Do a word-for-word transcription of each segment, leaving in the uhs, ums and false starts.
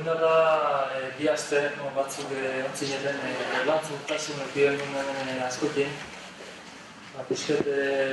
dela bi aste batzuk ontzineten lantzutasun epidemien askokin. Pixket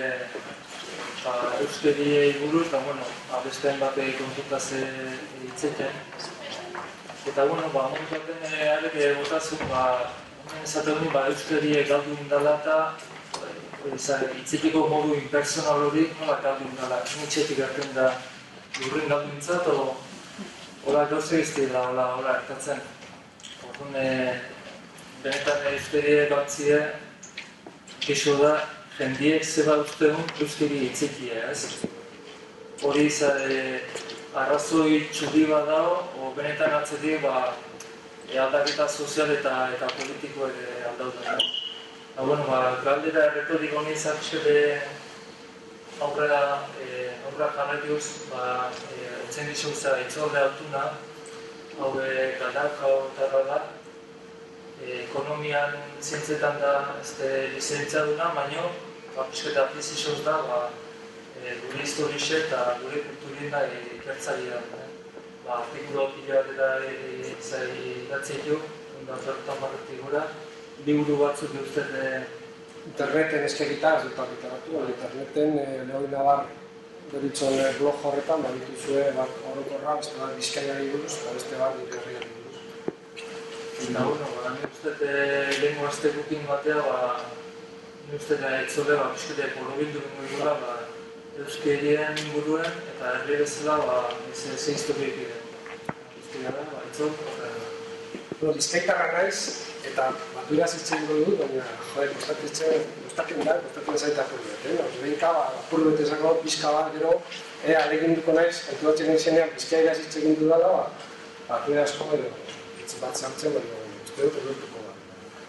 euskeriei buruz, besteen bat kontutaz hitzeken. Eta, bueno, modu baten arek botazun, esaten duen euskeriek galdu indala eta hitziteko modu impersonal hori nola galdu indala. Nitxetik hartzen da lurren galdu intzat, hola gauze iztila, hola ertatzen. Orduan, benetan euskeriek galtzie, kexo da, jendiek zeba usteun euskeri hitzekia, ez? Hori arrazoi txuri bat dago, benetan atzetik aldaketa sozial eta politiko ere aldauten. Galdera erretorik honi zartxete aurrera jarretiuz, etzen dizutza itzorde altuna, hau galdaka otarra da, ekonomian zientzetan da lizentzaduna, baina pixketa fizizoz da gure historixe eta gure kulturien da ikertzari da. Artikulo pila bat eta idatzeik jo, ondatortan barretik gura, liburu batzuk duzten interneten eskegita, ez dut argitaratu, interneten lehoi nabar deritzen blog horretan, dituzue orokorra, beste bat Bizkaiari buruz, eta beste bat nire herriari buruz. Eta, bueno, nire ustez lehenko aztekukin batea, nire ustez etzole, pixketek borobildu gura, euskerien inguruen eta herri bezala ze historiek diren. Historia da, etzol, eta... Bizkaitarra naiz, eta baturaz hitzen dut, baina, jode, gustatzen da, gustatzen zaitako dut. Behinka, apurru bete esako, pizka bat, gero, alegin duko naiz, haitu batzen izenean, bizkairaz hitzen egin dudala, baturazko, edo, hitz bat zartzen, baina, uste dut, edurtuko da.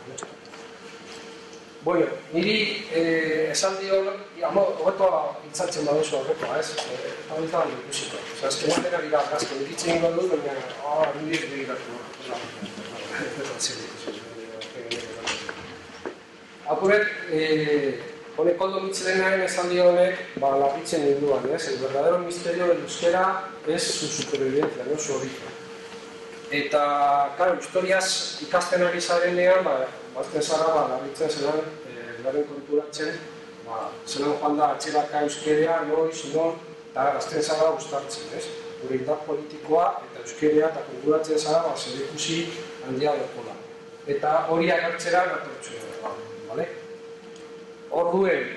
Bueno, niri esaldi hori, hobeto hitzaltzen baduzu horrekoa, ez? Hau ez da hori ikusiko. Osa, ez kenaten ari da, gazken iritzen ingo dut, baina, ah, niri begiratu. Apuret, honek ondo mitzelenaren esaldi honek, ba, lapitzen ninduan, ez? El verdadero misterio del euskera es su supervivencia, no su origen. Eta, claro, historiaz ikasten ari zarenean, bazten zara, lapitzen zelan, garen konturatzen, zelan joan da atxeraka euskerea, noiz, non, eta gazten zara guztartzen, ez? Gure indar politikoa eta euskerea eta konturatzen zara, zer ikusi handia dokola. Eta hori agertzera natortzu da, bale? Hor duen,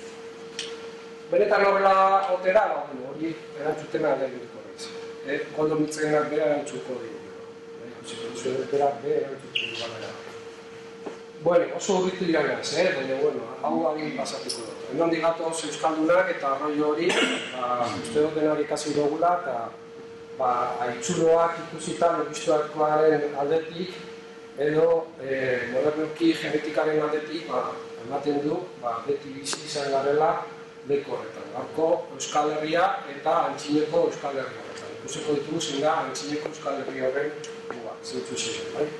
benetan horrela otera, hori erantzutena lehenko reiz. Koldo mitzenak bera erantzuko dugu. Ikusiko duzuen berak bera erantzuko dugu. Bueno, oso urritu iraganaz, baina, bueno, hau agin pasatuko dut. Enondik gatoz euskaldunak eta arroio hori, uste dut denari ikasi dugula, eta haitzuloak ikusita logistuakoaren aldetik, edo modernoki genetikaren aldetik, ematen du, beti bizi izan garela leku horretan. Gaurko Euskal Herria eta Antzineko Euskal Herria horretan. Ikusiko ditugu zein da Antzineko Euskal Herria horren muga, zeintzu ziren, bai?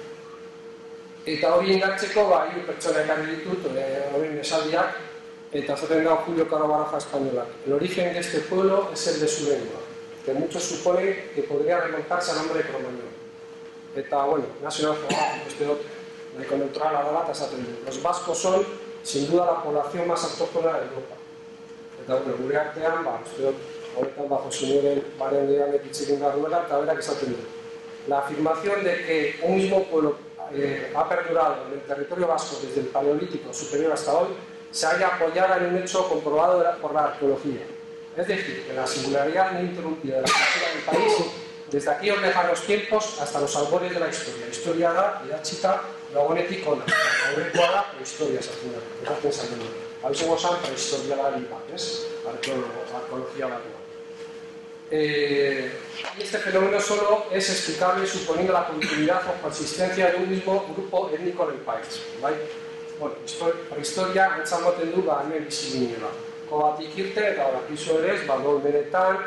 Eta hori indartzeko, hiru pertsona ekarri ditut, horien esaldiak, eta zaten da Julio Caro Baraja españolak. El origen de este pueblo es el de su lengua, que muchos suponen que podría remontarse al nombre de Cromañón. Eta, bueno, National Geographic, este dut, nahiko neutrala dela, eta esaten du. Los vascos son, sin duda, la población más autóctona de Europa. Eta, bueno, gure artean, uste dut, horretan, Jose Miguel Barendean ekitzekin da duela, eta berak esaten du. La afirmación de que un mismo pueblo Eh, ha perdurado en el territorio vasco desde el Paleolítico superior hasta hoy, se haya apoyado en un hecho comprobado por la arqueología. Es decir, que la singularidad ininterrumpida de la cultura del país, desde aquí os dejan los tiempos hasta los albores de la historia. Historia da, idatzita, dagoenetik ona. Aurrekoa da, prehistoria esatzen da. Esaten zaten da. Abizen gozan, prehistorialari bat, ez? Arqueologia bat. Eh, este fenómeno solo es explicable suponiendo la continuidad o consistencia de un mismo grupo étnico del país. ¿Vale? Bueno, prehistoria antzamoten du ba hemen bizi ginela. Kobatik irte eta badakizu ere ez, ba dolmenetan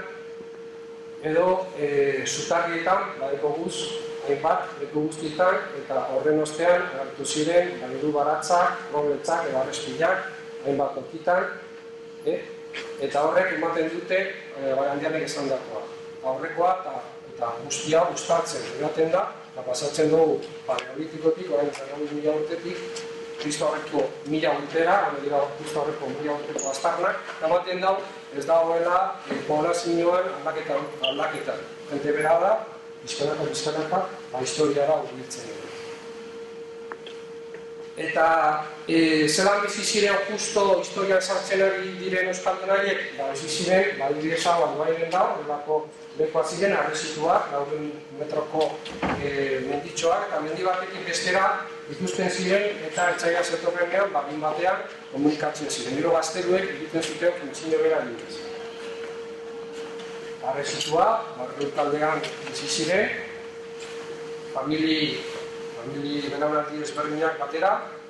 edo eh, zutarrietan, badeko guz, hainbat, leku guztietan, eta horren ostean agertu ziren, balidu baratzak, robletzak, edo arrespillak, hainbat tokitan, eh? Eta horrek ematen dute barandianek esan dakoa. Aurrekoa eta eta guztia uztartzen edaten da, eta pasatzen dugu paleolitikotik, orain zerrauz mila urtetik, Kristo horreko mila urtera, hori dira Kristo horreko mila urteko aztarnak, ematen dau, ez dagoela poblazioan aldaketan, aldaketan. Gente bera da, bizkanaka, bizkanaka, ba, historiara urbiltzen dugu. Eta e, zelan bizi ziren justo historian sartzen ari diren euskaldun horiek, ba, bizi ziren, ba, diresa, ba, duairen da, horrelako lekoa ziren, arrezituak, laurden metroko e, menditxoak, eta mendi batekin bestera ikusten ziren, eta etxaila zetorrenean, ba, bin batean, komunikatzen ziren. Gero gazteluek egiten zuten funtzio bera direz. Arrezitua, barri taldean bizi ziren, famili famili belaunaldi ezberdinak batera,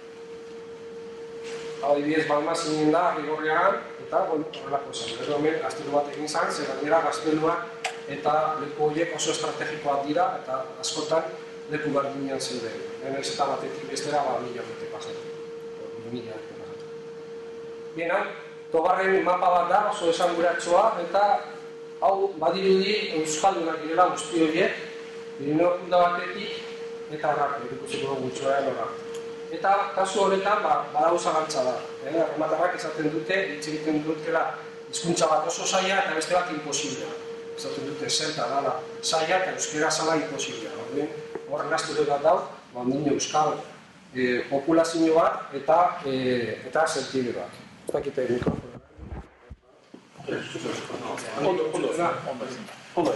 adibidez Balma zinen da, Rigorriagan, eta bueno, horrelako zen. Gero hemen gaztelu bat egin zen, zer gainera gazteluak eta leku horiek oso estrategikoak dira, eta askotan leku berdinean zeuden. Hemen ez eta batetik bestera, ba, mila urte pasatu. Mila urte pasatu. Bien, hau, Tobarren mapa bat da, oso esanguratsoa, eta hau badirudi euskaldunak direla guzti horiek, Pirineo punta batetik, eta horrak, ikutsiko gutxoean horrak. Eta kasu honetan, ba, badau zagantza da. Eh? Arrematarrak esaten dute, hitz egiten dutela hizkuntza bat oso zaila eta beste bat imposiblea. Esaten dute zelta dala zaila eta euskera zala imposiblea. Horren gazture bat dau, ba, minu euskal eh, populazio bat eta eh, eta zeltide bat. Ez dakite mikrofona. Ondo, ondo, ondo.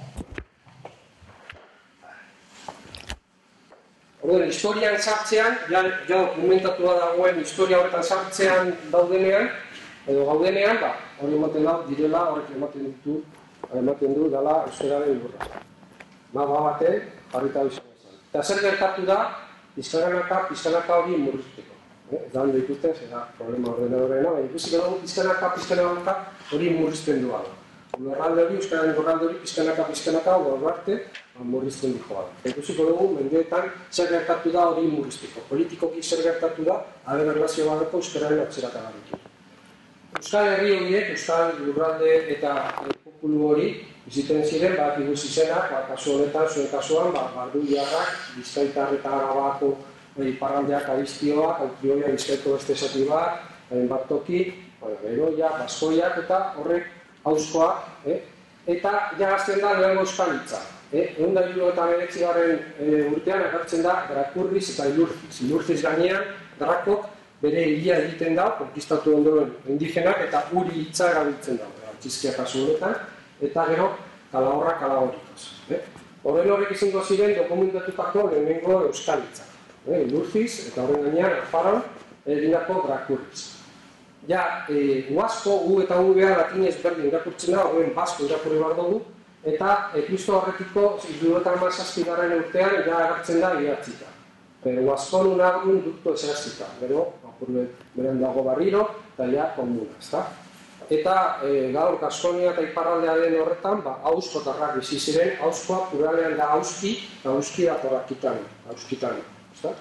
Orduan, historian sartzean, ja, ja dokumentatua dagoen historia horretan sartzean daudenean, edo gaudenean, ba, hori ematen da, direla, horrek ematen ditu, ematen du, dala euskararen lurra. Mapa baten, jarrita bizan izan. Eta zer gertatu da, pizkanaka, pizkanaka hori murrizteko. Ez da hando ikusten, zera problema ordenadorena, baina ikusik edo pizkanaka, pizkanaka hori murrizten duela. Lurralde hori, euskararen lurralde hori, pizkanaka, pizkanaka, hori arte, murrizten dikoa. Ikusiko dugu, mendeetan, zer gertatu da hori murrizteko. Politikoki zer gertatu da, haren erlazio badako euskararen atzerak agaritu. Euskal herri horiek, Euskal lurralde eta populu hori, biziten ziren, bat iguzi zenak, ba, kasu honetan, zuen kasuan, ba, Barduliarrak, Bizkaitar eta Arabako iparraldeak abiztioak, Autrioia, Bizkaiko beste esati bat, bat toki, Beroia, Baskoiak eta horrek hauzkoak, eh? Eta jagazten da lehenko euskalitza. Egun da hiru eta beretzi garen urtean agertzen da Drakurriz eta Ilurziz. Ilurziz gainean, Drakok bere hilia egiten da, konkistatu ondoren indigenak, eta uri hitza erabiltzen da, txizkia kasu honetan, eta gero kalahorra kalahorikoz. Horren horrek izango ziren dokumentatutako lehenengo euskalitza. Ilurziz eta horren gainean, Alfaron, egindako Drakurriz. Ja, Uasko, U eta U behar latinez berdin irakurtzen da, horren Basko irakurri behar dugu, eta Kristo horretiko hirurogeita hamazazpi garren urtean ja agertzen da idatzita. Pero Uaskon unargun dukto ezerazita, gero, beren dago barriro, eta ja komuna, ezta? Eta gaur Gaskonia eta iparraldearen horretan, ba, hauskotarrak bizi ziren, hauskoa pluralean da hauski, eta hauski da torrakitan, hauskitan, ezta?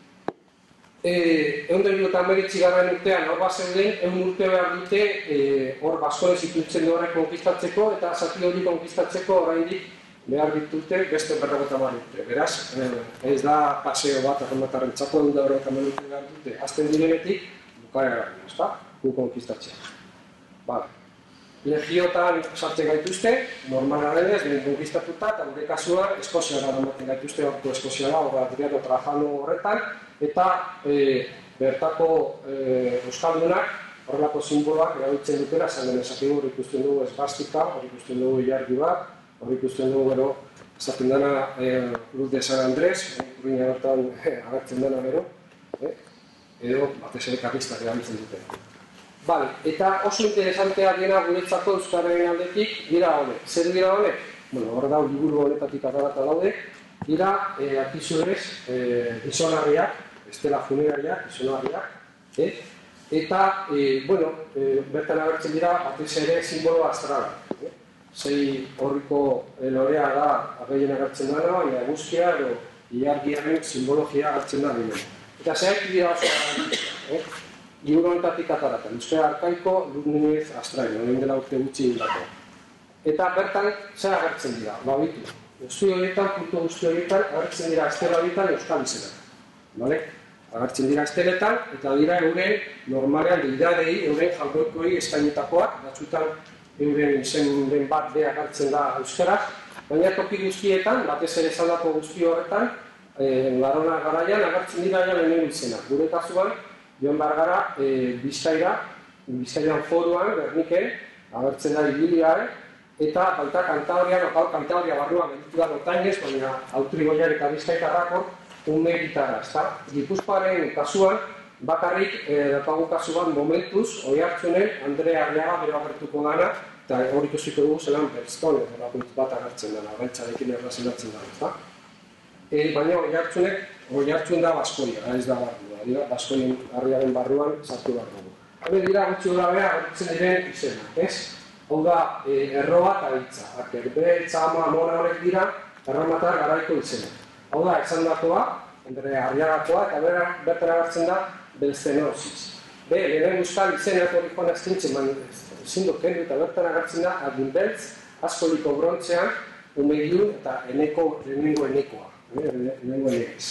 Ehun eta hemeretzi garren urtean hor bazeuden, ehun urte behar dute hor Baskonez ikutzen horrek konkistatzeko eta zati hori konkistatzeko oraindik behar ditute beste berrogeita hamar urte. Beraz, ez da paseo bat arrematarren txako ehun eta berrogeita hamar urte behar dute. Azten direnetik, bukaera garen, ezta? Gu konkistatzea. Bale. Legiotan sartzen gaituzte, normala denez, behin konkistatuta, eta gure kasuan Eskoziara eramaten gaituzte, horko Eskoziara, horra Adriano Trajano horretan, eta e, bertako e, euskaldunak horrelako simboloak erabiltzen dutela, esan denezakigu hori ikusten dugu esbastika, hori ikusten dugu ilargi bat, hori ikusten dugu gero, esaten dena e, Luz de San Andrés, urruina bertan e, agertzen dena gero, e, edo batez ere karlistak erabiltzen dutela. Bale, eta oso interesantea dena guretzako euskararen aldetik dira honek. Zer dira honek? Bueno, hor da, liburu honetatik atarata daude, dira, eh, akizu ere, eh, izonarriak, estela funerariak, izonarriak, eh? Eta, eh, bueno, eh, bertan agertzen dira, batez ere simbolo astrala. Eh? Sei horriko eh, lorea da, agehien agertzen dara, baina eguzkia, edo ilargiaren simbologia agertzen da dira. Eta zehaik dira oso agertzen, eh? Liburu honetatik ataratan, euskara arkaiko, Ludnez Astraino, egin dela urte gutxi indako. Eta bertan, zer agertzen dira, babitu. guzti horietan, puntu guzti horietan, agertzen dira estela horietan euskal izenak. Bale? Agertzen dira esteletan, eta dira euren normalean deidadei, euren jaurroikoi eskainetakoak, batzutan euren izen den bat beha agertzen da euskaraz, baina toki guztietan, batez ere esandako guzti horretan, e, Larona garaian agertzen dira ja lehenengo izenak. Gure kasuan, joan behar gara, e, Bizkaira, Bizkaian foruan, Gerniken, agertzen da Ibiliare, eta baita Kantabrian, okal Kantabria barruan gelditu da Notainez, baina Autrigoiar eta Bizkaitarrako unme gitara, ezta? Gipuzkoaren kasuan, bakarrik eh, dakagun kasuan momentuz, Oiartzunen, Andre Arriaga bero agertuko dana, eta hor ikusiko dugu zelan Berstone, horakuntz bat agertzen dena, gaitzarekin erlazionatzen dena, ezta? E, baina Oiartzunek, Oiartzun da Baskoia, ez da barrua, dira, Baskoien Arriaren barruan sartu behar dugu. Habe dira, gutxi gora beha, agertzen diren izenak, ez? Hau da, e, erroa eta hitza. Akerbe, txama, amona horrek dira, erramatar garaiko izenak. Hau da, esan dakoa, Andre Arriagakoa, eta bertara hartzen da, Belzenosis. Be, lehen euskal izenak hori joan aztintzen, man, zindok kendu eta bertara hartzen da, Adinbeltz, Askoliko brontzean, Umegilu eta eneko, lehenengo enekoa. Lehenengo enekez.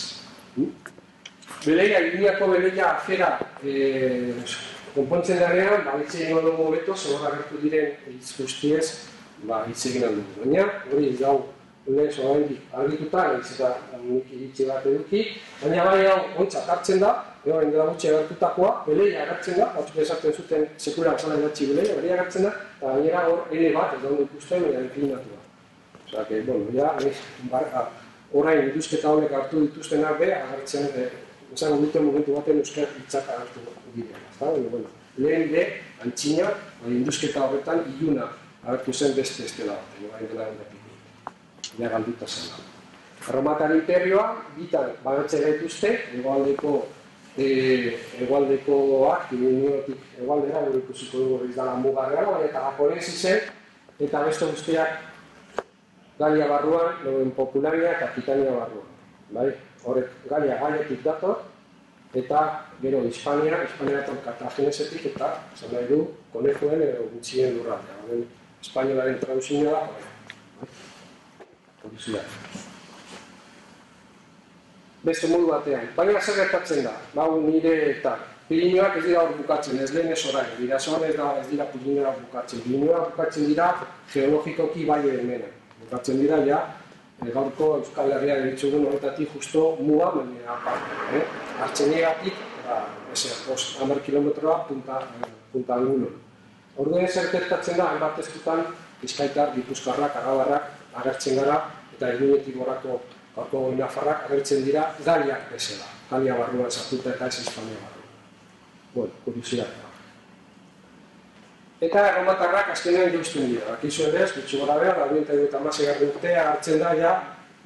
Beleia, Iliako beleia afera, e, konpontzen danean, ba, hitz egin dugu hobeto, zebora gertu diren hitz guztiez, ba, hitz egin dugu. Baina, hori gau, lehen zoraindik argituta, nahiz eta nik iritsi bat eduki, baina bai hau ontzat hartzen da, egin dela gutxe agertutakoa, beleia agertzen da, batzuk esaten zuten sekulan zala edatzi beleia, beleia agertzen da, eta gainera hor ere bat, ez dago ikusten, baina deklinatu da. Osea, que, bueno, ja, barra, orain induzketa honek hartu dituztenak be, agertzen, ezaguna duten momentu baten euskal hitzak agertu dira. Bueno, lehen be, antxina, induzketa horretan iluna agertu zen beste estela bat, orain dela horretik. Ja galduta zen da. Erromatar imperioa, bitan bagatze gaituzte, egoaldeko e, egoaldekoak, Piriniotik egoaldera, gure ikusiko dugu hori dala mugarrean, baina eta japonesi zen, eta beste guztiak Galia barruan, noen Popularia eta Aquitania barruan. Bai? Horrek Galia gailetik dator, eta gero Hispania, Hispania eta Cartaginesetik, eta zan nahi du, konejoen edo gutxien lurraldea. Espainolaren traduzinioa da, hori beste modu batean. Baina zer gertatzen da, bau nire eta Pirinioak ez dira hor bukatzen, ez lehen ez orain, Bidasoan ez, ez dira Pirinioak bukatzen. Pirinioak bukatzen dira geologikoki bai hemen. Bukatzen dira, ja, gaurko Euskal Herria deritzugun horretatik justo muga, baina aparte. Eh? Artxenegatik, hamar kilometroa punta, punta angulon. Orduen zer gertatzen da, hainbat ezkutan, Bizkaitar, Gipuzkoarrak, Arabarrak agertzen gara, eta egunetik gorako gaurko nafarrak agertzen dira Galiak bezala. Galia barruan sartuta eta ez Hispania barruan. Bueno, kuriosidad. Eta erromatarrak azkenean joizten dira. Akizu ere ez, gutxi gora behar, laurogeita hamaseigarren urtea hartzen da, ja,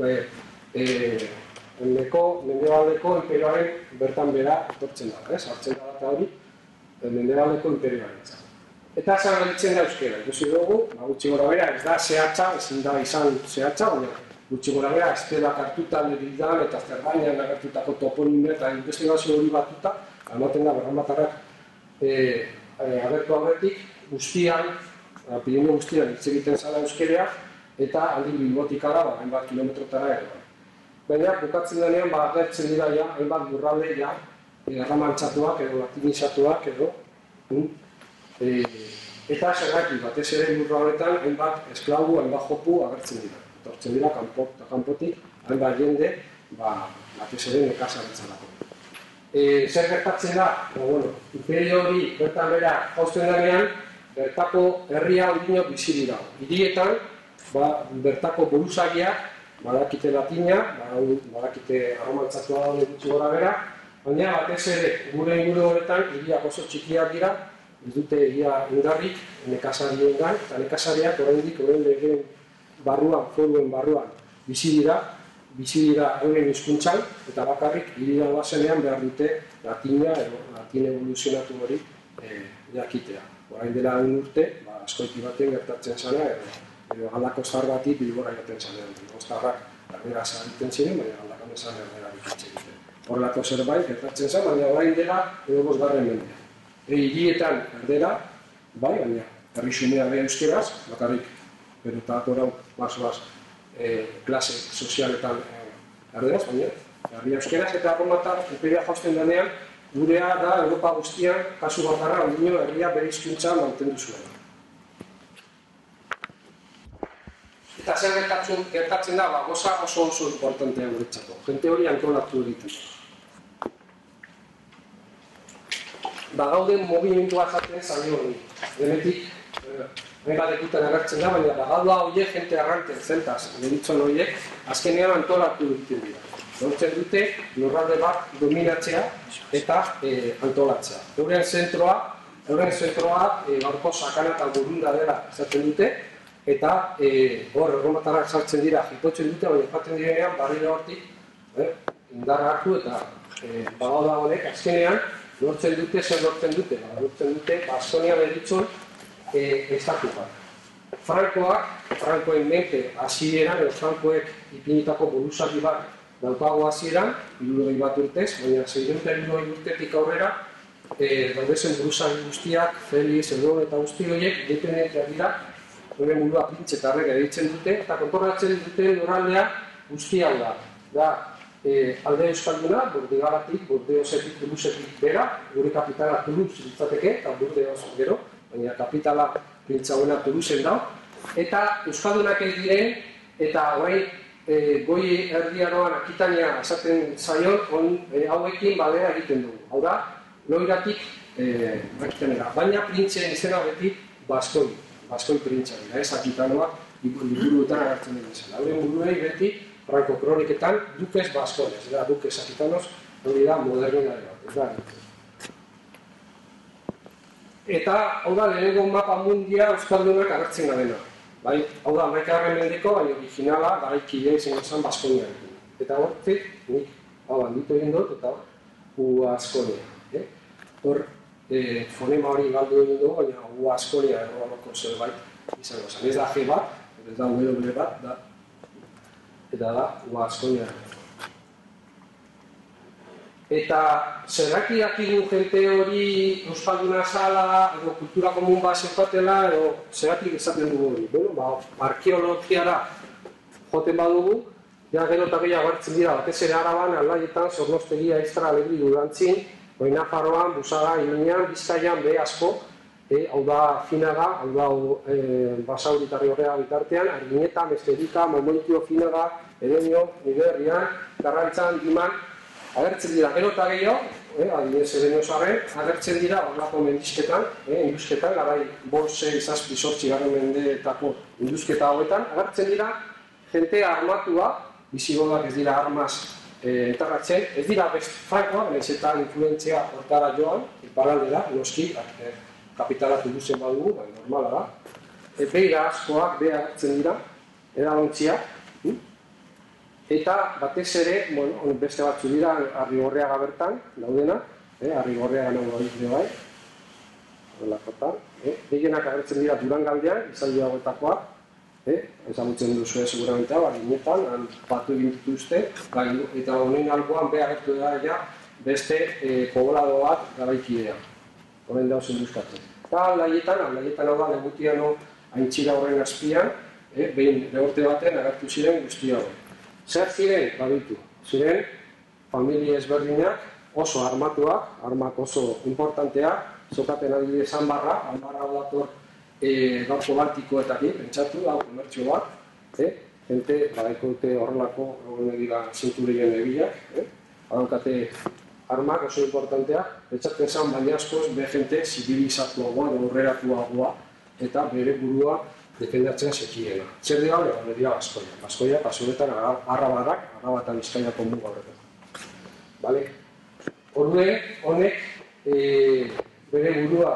mendebaldeko imperioaren bertan bera etortzen da, ez? Hartzen da eta hori, mendebaldeko imperioaren. Eta esan galitzen da euskera, ikusi dugu, gutxi gora behar, ez da zehatza, ezin da izan zehatza, baina gutxi gora behar, estelak hartuta, Leridan eta Zerbainan agertutako toponime eta investigazio hori batuta, ematen da erromatarrak agertu aurretik, guztian, Pirinio guztian hitz egiten zala euskerea, eta aldi bilbotikara, ba, hainbat kilometrotara ere. Baina, bukatzen denean, ba, agertzen dira ja, hainbat burralde ja, erramantzatuak edo latinizatuak edo, e, eta zergatik, batez ere burraldetan, hainbat esklabu, hainbat jopu agertzen dira. Etortzen dira, kanpo, kanpotik, hainbat jende, ba, batez ere nekazaritzalako. E, zer gertatzen da, ba, bueno, imperio hori bertan bera jausten denean, bertako herria ondino bizi dira. Hirietan, ba, bertako buruzagiak, badakite latina, badakite arromantzatua da gutxi gora bera, baina batez ere gure inguru horretan hiriak oso txikiak dira, ez dute hiria indarrik nekazariengan, eta nekazariak oraindik orain legeen barruan, foruen barruan bizi dira, bizi dira euren hizkuntzan, eta bakarrik hirira bazenean behar dute latina edo latin evoluzionatu hori e, jakitea. Orain dela un urte, ba, askoiti baten gertatzen zana, edo, edo galdako zahar bati bilbora jaten zanean. Oztarrak erdera zaharitzen ziren, baina galdakan ezan erdera bikitzen ziren. Horrelako zerbait gertatzen zen, baina orain dela edo bosgarren mendea. E, hirietan erdera, bai, baina herri xumea beha euskeraz, bakarrik, pero eta atorau, bas-bas, klase sozialetan erderaz, baina herria euskeraz eta erromatar imperia jausten denean, gurea da Europa guztian, kasu bakarra, ondino herria bere hizkuntza mantendu zuen. Eta zer gertatzen da, ba, goza oso oso importantea guretzako. Jente hori antolatu egiten. Ba, gauden movimentua zaten zailo hori. Denetik, nahi bat ekutan agertzen da, baina bagadua horiek jente arranten zeltaz, deritzon horiek, azkenean antolatu egiten dira. Lortzen dute lurralde bat dominatzea eta e, antolatzea. Euren zentroa, euren zentroa e, gaurko sakana eta burunda dela esaten dute, eta e, hor erromatarrak sartzen dira, jipotzen dute, baina jaten direnean barriro hortik eh, indarra hartu eta e, bagauda honek azkenean lortzen dute, zer lortzen dute, ba, lortzen dute Baskonia deritzon e, estatu bat. Frankoak, Frankoen mente hasieran, edo Frankoek ipinitako buruzagi bat daukago hasieran, hirurogei bat urtez, baina seiehun eta hirurogei urtetik aurrera, e, daudezen buruzagi guztiak, Felix, Edon eta guzti horiek, independenteak dira, hori mundua printzetarrek editzen dute, eta kontorratzen dute lurraldea guzti hau da. Da, e, alde euskalduna, Burdigaratik, Burdeosetik, Toulousetik bera, gure kapitala Toulouse litzateke, eta Burdeos gero, baina kapitala printzagoena Toulousen da, eta euskaldunak ez diren, eta orain E, goi erdiaroan Akitania esaten zaion, on, e, hauekin badera egiten dugu. Hau da, loiratik e, Akitanera. Baina printzen izena beti Baskoi, Baskoi printza dira, ez Akitanoak liburuetan agertzen den izan. Hauren buruei beti, Franko kroniketan, Dukes Baskones, da, Dukes Akitanos, hori da modernidade bat. Eta, hau da, lehenengo mapa mundia euskaldunak agertzen garena. Bai, hau da, hamaikagarren mendeko, baina originala garaikidea izango zen Baskonia. Eta hortik, nik, hau handitu egin dut, eta Ua Askonia. Eh? Hor, e, fonema hori galdu egin dugu, baina Ua Askonia errobaloko zerbait izango zen. Ez da G bat, ez da W bat, da, eta da Ua Askonia. Eta zerraki dakigu jente hori euskalduna zala, edo kultura komun bat zeukatela, edo zerratik esaten dugu hori. Bueno, ba, arkeologiara joten badugu, ja gero eta gehiago hartzen dira, batez ere Araban, Aldaietan, Zornostegia, Aiztra, Alegri, Durantzin, Goi Nafarroan, Busara, Iminean, Bizkaian, be asko, e, hau da Finaga, hau da e, Basauritarri horrega bitartean, Argineta, Mesterika, Momoitio, Finaga, Erenio, Nigerrian, Karrantzan, Diman, agertzen dira, gero eta gehiago, eh, adibidez Ereniosoaren, agertzen dira horrelako mendizketan, eh, induzketan, garai borse, izazpi, sortzi garen mendeetako induzketa hauetan, agertzen dira jente armatua, bizigodak ez dira armaz eh, enterratzen, ez dira best frankoa, nahiz eta influentzia hortara joan, iparaldera, noski, eh, kapitala Toulousen badugu, bai, normala da, e, beira askoak be agertzen dira, edalontziak, hm? Eta batez ere, bueno, beste batzu dira Arrigorriaga bertan, daudena, eh, Arrigorriaga nago hori ere bai, horrelakotan, eh, gehienak agertzen dira Durangaldean, izaldi hauetakoak, eh, ezagutzen duzu seguramente hau, Arinetan, han batu egin dituzte, eta honen alboan be agertu da ja beste eh, poblado bat garaikidea, horren dauzen duzkatzen. Eta Aldaietan, Aldaietan hau da, Legutiano aintzira horren azpian, eh, behin lehorte baten agertu ziren guzti hau. Zer ziren, baditu, ziren familia ezberdinak oso armatuak, armak oso importanteak, zokaten adibidez Anbarra, Anbarra hau dator e, gaurko Baltikoetatik, pentsatu, hau komertzio bat, eh? Jente, badaiko dute horrelako, egon dira zinturien ebilak, eh? Badaukate armak oso importanteak, pentsatzen zen baina askoz, be jente zibilizatuagoa, aurreratuagoa, eta bere burua defendatzen zekiena. Zer dira hori, hori dira Baskoia. Baskoia, kasunetan, Arabarrak, Araba eta Bizkaiako muga horretan. Bale? Orduen, honek e, bere burua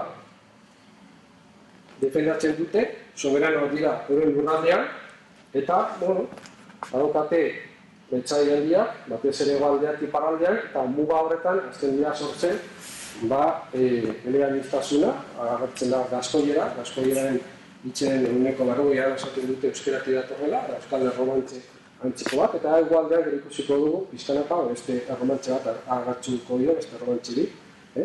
defendatzen dute, soberanoak dira euren lurraldean, eta, bueno, badokate beltzaialdiak, batez ere hegoaldeak iparraldean, eta muga horretan, azten dira sortzen, ba, e, eleaniztasuna, agertzen da Gaskoiera, Gaskoieraren itzen eguneko berrogeia esaten dute euskeratik datorrela, euskal erromantze antziko bat, eta hegoaldean gero ikusiko dugu, pizkanaka, beste erromantze bat agertzuko dio, beste erromantzirik. Eh?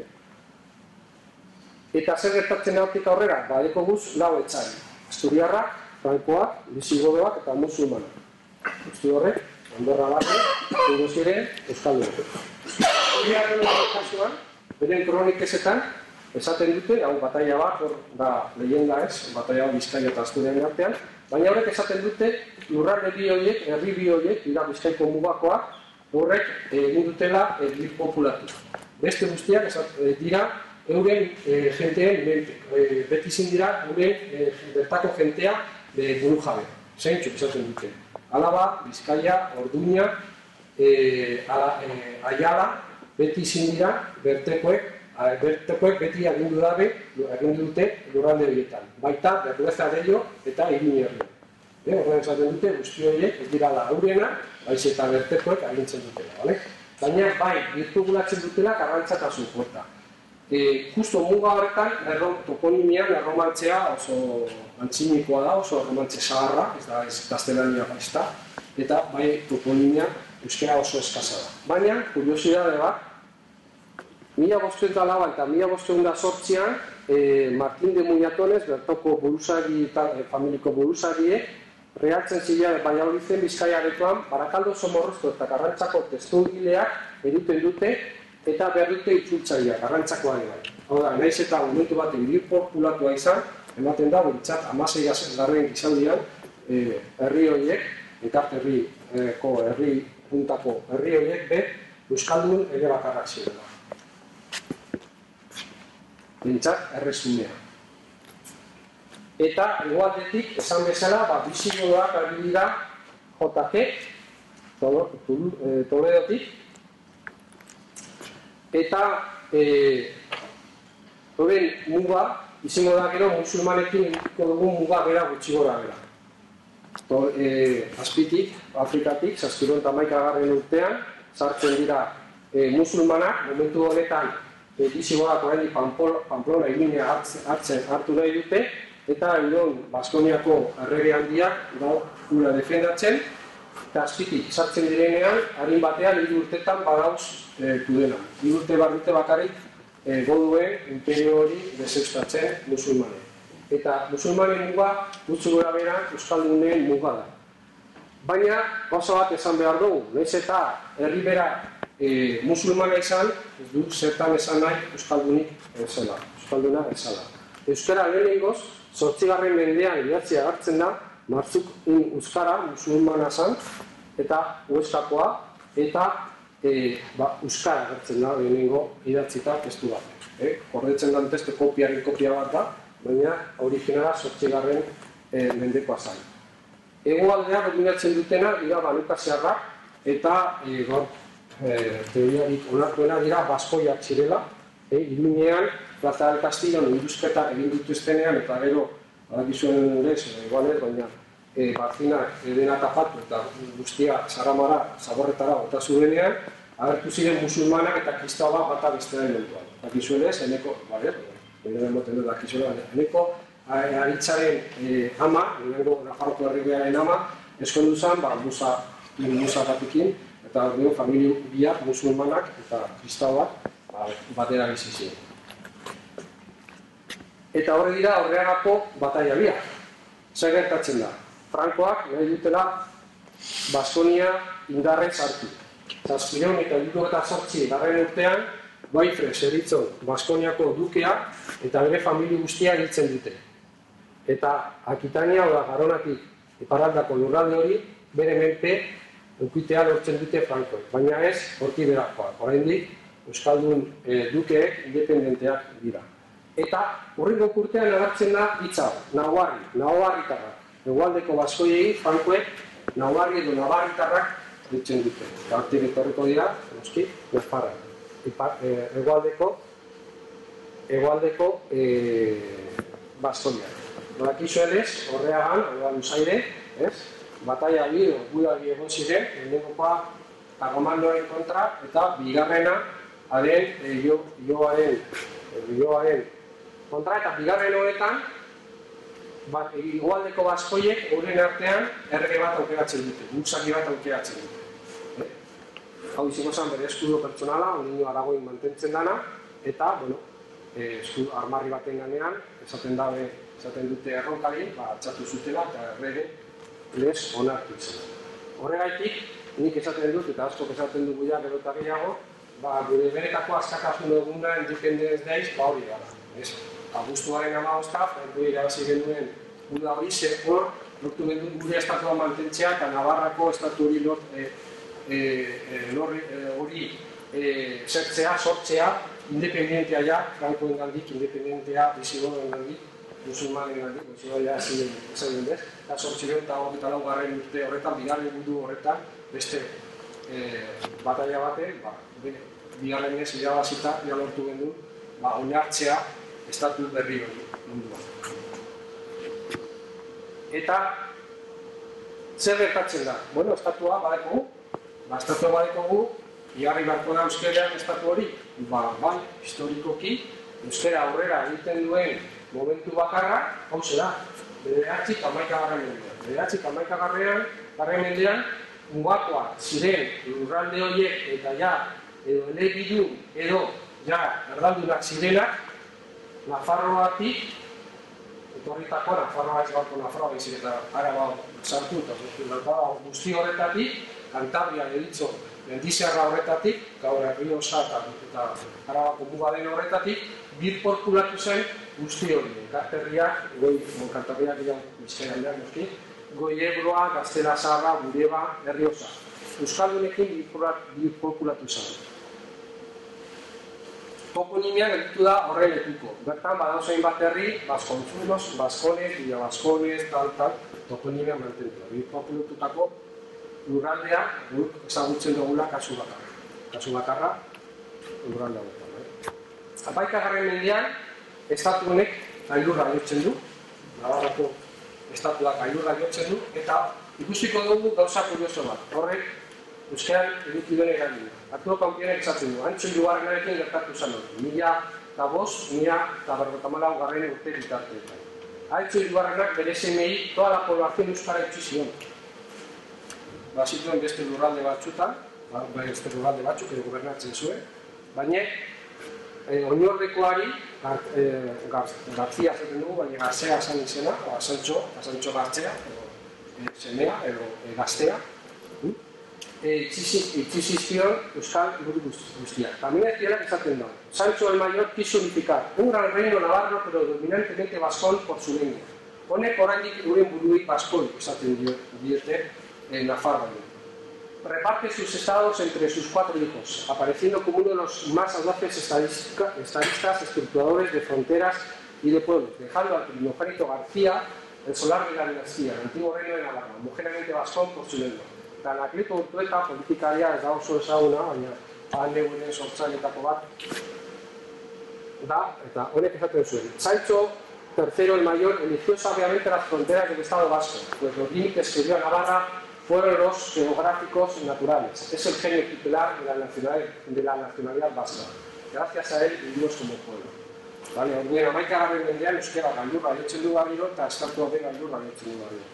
Eta zer gertatzen hortik aurrera, badeko guz lau etxai. Asturiarrak, frankoak, bisigodoak eta musulmanak. guzti horrek, Andorra barne, zingo ziren, Euskaldun. Horiaren kasuan, beren kronikesetan, esaten dute, hau bataia bat, hor da leyenda ez, bataia Bizkaia eta Asturiaren artean, baina horrek esaten dute, lurralde bi horiek, herri bi horiek, dira Bizkaiko mugakoak, horrek egin dutela herri populatu. Beste guztiak dira, euren jenteen, beti zin dira, euren bertako jentea buru jabe. Zeintzuk esaten dute. Alaba, Bizkaia, Orduña, Aiala, beti zin dira, bertekoek, bertekoek beti agindu dabe, agindu dute lurralde horietan. Baita, Berdueza Dello eta Iruña herri. Horren esaten dute, guzti horiek, ez dira da aurrena, baiz eta bertekoek agintzen dutela. Baina, bai, birtugulatzen dutela Karrantzakazu puerta. Justo muga horretan, toponimian erromantzea oso antzinikoa da, oso erromantze zaharra, ez da ez gaztelania baizta, eta bai toponimia euskera oso eskasa da. Baina, kuriosidade bat, mila bostehun eta lau eta mila bostehun eta zortzian, Martín de Muñatones, bertoko buruzagi eta familiko buruzagiek, rehartzen zilean Valladoliden Bizkaia aretoan, Barakaldo Somorrozko eta Karrantzako testugileak eruten dute eta behar dute itzultzailea, Karrantzakoa ere bai. Hau da, nahiz eta momentu baten birpopulatua izan, ematen da, bintzat, hamasei garren gizaldian, herri horiek, ekart herriko herri puntako herri horiek, be, Euskaldun ere bakarrak zirela. Bintzat, errezumea. Eta, egoaldetik, esan bezala, bizigodoak ari dira J G, Toledotik, eta horren muga, izango da gero, musulmanekin egiteko dugun muga bera gutxi gora bera. Azpitik, Afrikatik, zazpiron eta hamaikagarren urtean, sartzen dira musulmanak, momentu honetan, bizigoak oraindik Pamplona ilinea hartzen hartu nahi dute, eta egon Baskoniako errege handiak ura defendatzen, eta azpitik sartzen direnean, harin batean hiru urtetan badauz tudena. Hiru urte bat dute bakarrik goduen imperio hori deseustatzen musulmanen. Eta musulmanen muga, gutxi gora bera, Euskaldunen muga da. Baina, gauza bat esan behar dugu, nahiz eta herri bera musulmana izan, ez du zertan esan nahi Euskaldunik ezela, Euskalduna ezala. Euskara lehenengoz, zortzigarren mendean idatzia hartzen da, Martzuk euskara musulmana zan, eta Hueskakoa, eta euskara hartzen da lehenengo idatzita testu bat. Horretzen da testu kopiaren kopia bat da, baina originala zortzigarren mendekoa zan. Hegoaldea dominatzen dutena dira Banukaziarrak, eta gaur teoriarik onartuena dira baskoiak zirela, Iruñean, Plaza del Castillo, induzketa egin dituztenean, eta gero, badakizuen lez, igualez, baina Barzinak dena tapatu eta guztia zaramara, zaborretara bota zurenean, agertu ziren musulmanak eta kristaua bata bestearen mentuan. Badakizuen lez, eneko, bale, eneko emoten dut dakizuela, eneko aritzaren ama, eneko Nafarroko herriaren ama, eskondu zen, ba, musa batikin, eta gero familia biak musulmanak eta kristauak batera bizi ziren. Eta horre dira horreagako bataia biak. Zer gertatzen da? Frankoak nahi dutela Baskonia indarrez hartu. Zazpireun eta hirurogeita zortzi garren urtean, Baifre zeritzon Baskoniako dukea eta bere familia guztia hiltzen dute. Eta Akitania, oda Garonatik iparraldako lurralde hori, bere menpe eukitea lortzen dute Frankoek. Baina ez, horti berakoak. Oraindik Euskaldun dukeek independenteak dira. Eta hurrengo urtean agertzen da hitz hau, Nahuarri, Nahuarritarrak. Hegoaldeko baskoiei, Frankoek, Nahuarri edo Navarritarrak ditzen dute. Eta hortik etorriko dira, noski, Nafarrak. Hegoaldeko, hegoaldeko baskoiak. Badakizuenez, horreagan, horreagan usaire, bataia bi, gudari egon ziren, lehenengoa Karlomandoaren kontra, eta bigarrena, haren, joaren kontra, eta bigarren horretan, hegoaldeko baskoiek horren artean errege bat aukeratzen dute, buksaki bat aukeratzen dute. Hau izango zen bere eskudo pertsonala, onino Aragoin mantentzen dana, eta, bueno, armarri baten ganean, esaten dabe, esaten dute erronkari, atxatu zutela, eta errege lez onartu izan. Horregaitik, nik esaten dut, eta asko esaten dugu ja gero eta gehiago, ba, gure benetako askatasun duguna Independence Days, ba hori gara. Abuztuaren hamabostak, franko irabazi genuen guda hori, ze hor, lortu genuen gure estatua mantentzea eta Navarrako estatu hori hori zertzea, sortzea, independentea ja, frankoen gandik, independentea, bizigoen gandik, musulmanen gandik, musulmanen gandik, esan dut, eta sortziren eta hogeita lau garren urte horretan, bigarren mundu horretan, beste batalla baten, bigarren ez irabazita, ja lortu genuen, oinartzea estatu berri hori munduan. Eta, zer gertatzen da? Bueno, estatua badekogu, ba, estatua badekogu, igarri barko da euskerean estatu hori, ba, bai, historikoki, euskera aurrera egiten duen momentu bakarra, hau da, bederatzik hamaika garren mendean. Bederatzik hamaika garren mendean, mugakoak ziren lurralde horiek eta ja, edo elebidun, edo ja, erdaldunak zirenak, Nafarroatik, etorritako Nafarroa ez gaurko Nafarroa baizik eta Araba sartu eta guzti horretatik, Kantabria deritzo mendizarra horretatik, gaur Errioxa eta Arabako mugaren horretatik, birpopulatu zen guzti hori. Karterriak, goi, Kantabriak dira bizkaian behar noski, Goi Ebroa, Gaztela Zaharra, Bureba, Errioxa. Euskaldunekin birpopulatu zen. Toponimian editu da horren lekuko. Bertan, badauzain bat herri, Baskonzulos, Baskones, Villa Baskones, tal, tal, toponimian mantentu. Birpopulututako lurraldea, guk ezagutzen dugula kasu bakarra. Kasu bakarra, lurraldea bertan. Hamaika garren mendean, estatu honek gailurra jotzen du, Navarrako estatuak gailurra jotzen du, eta ikusiko dugu gauza kurioso bat. Horrek, euskeran eduki duen eragina. Arturo Kampionek esaten du, Antxo Irugarrenarekin gertatu zen hori. Mila eta bost, mila eta berrogeita hamalau garren urte bitarteetan. Antxo Irugarrenak bere semei toda la población euskara itxi zion. Bazituen beste lurralde batzutan, beste lurralde batzuk edo gobernatzen zuen, baina oinordekoari, Garzia zaten dugu, baina Garzea esan izena, Asantxo, Asantxo Garzea, semea, edo gaztea, itxizizkion euskal buru guztiak. También ezkielak esaten da. Sancho el Mayor quiso unificar un gran reino navarro, pero dominantemente vascón por su lengua. Honek oraindik guren burui baskoi esaten diote Nafarroan. Reparte sus estados entre sus cuatro hijos, apareciendo como uno de los más audaces estadistas estructuradores de fronteras y de pueblos, dejando al primogénito García el solar de la dinastía, el antiguo reino de Navarra, homogeneamente vascón por su lengua. Eta Anacleto Urtueta politikaria ez da oso ezaguna, baina Aldegunen sortzaileetako bat da, eta honek esaten zuen. Sancho tercero el Mayor eligió sabiamente las fronteras del Estado Vasco, pues los límites que dio a Navarra fueron los geográficos naturales. Es el genio titular de la nacionalidad, de la nacionalidad vasca. Gracias a él vivimos como pueblo. Vale, orduan, hamaika garren mendean euskera gailurra jotzen du barriro eta estatua be gailurra jotzen du barriro.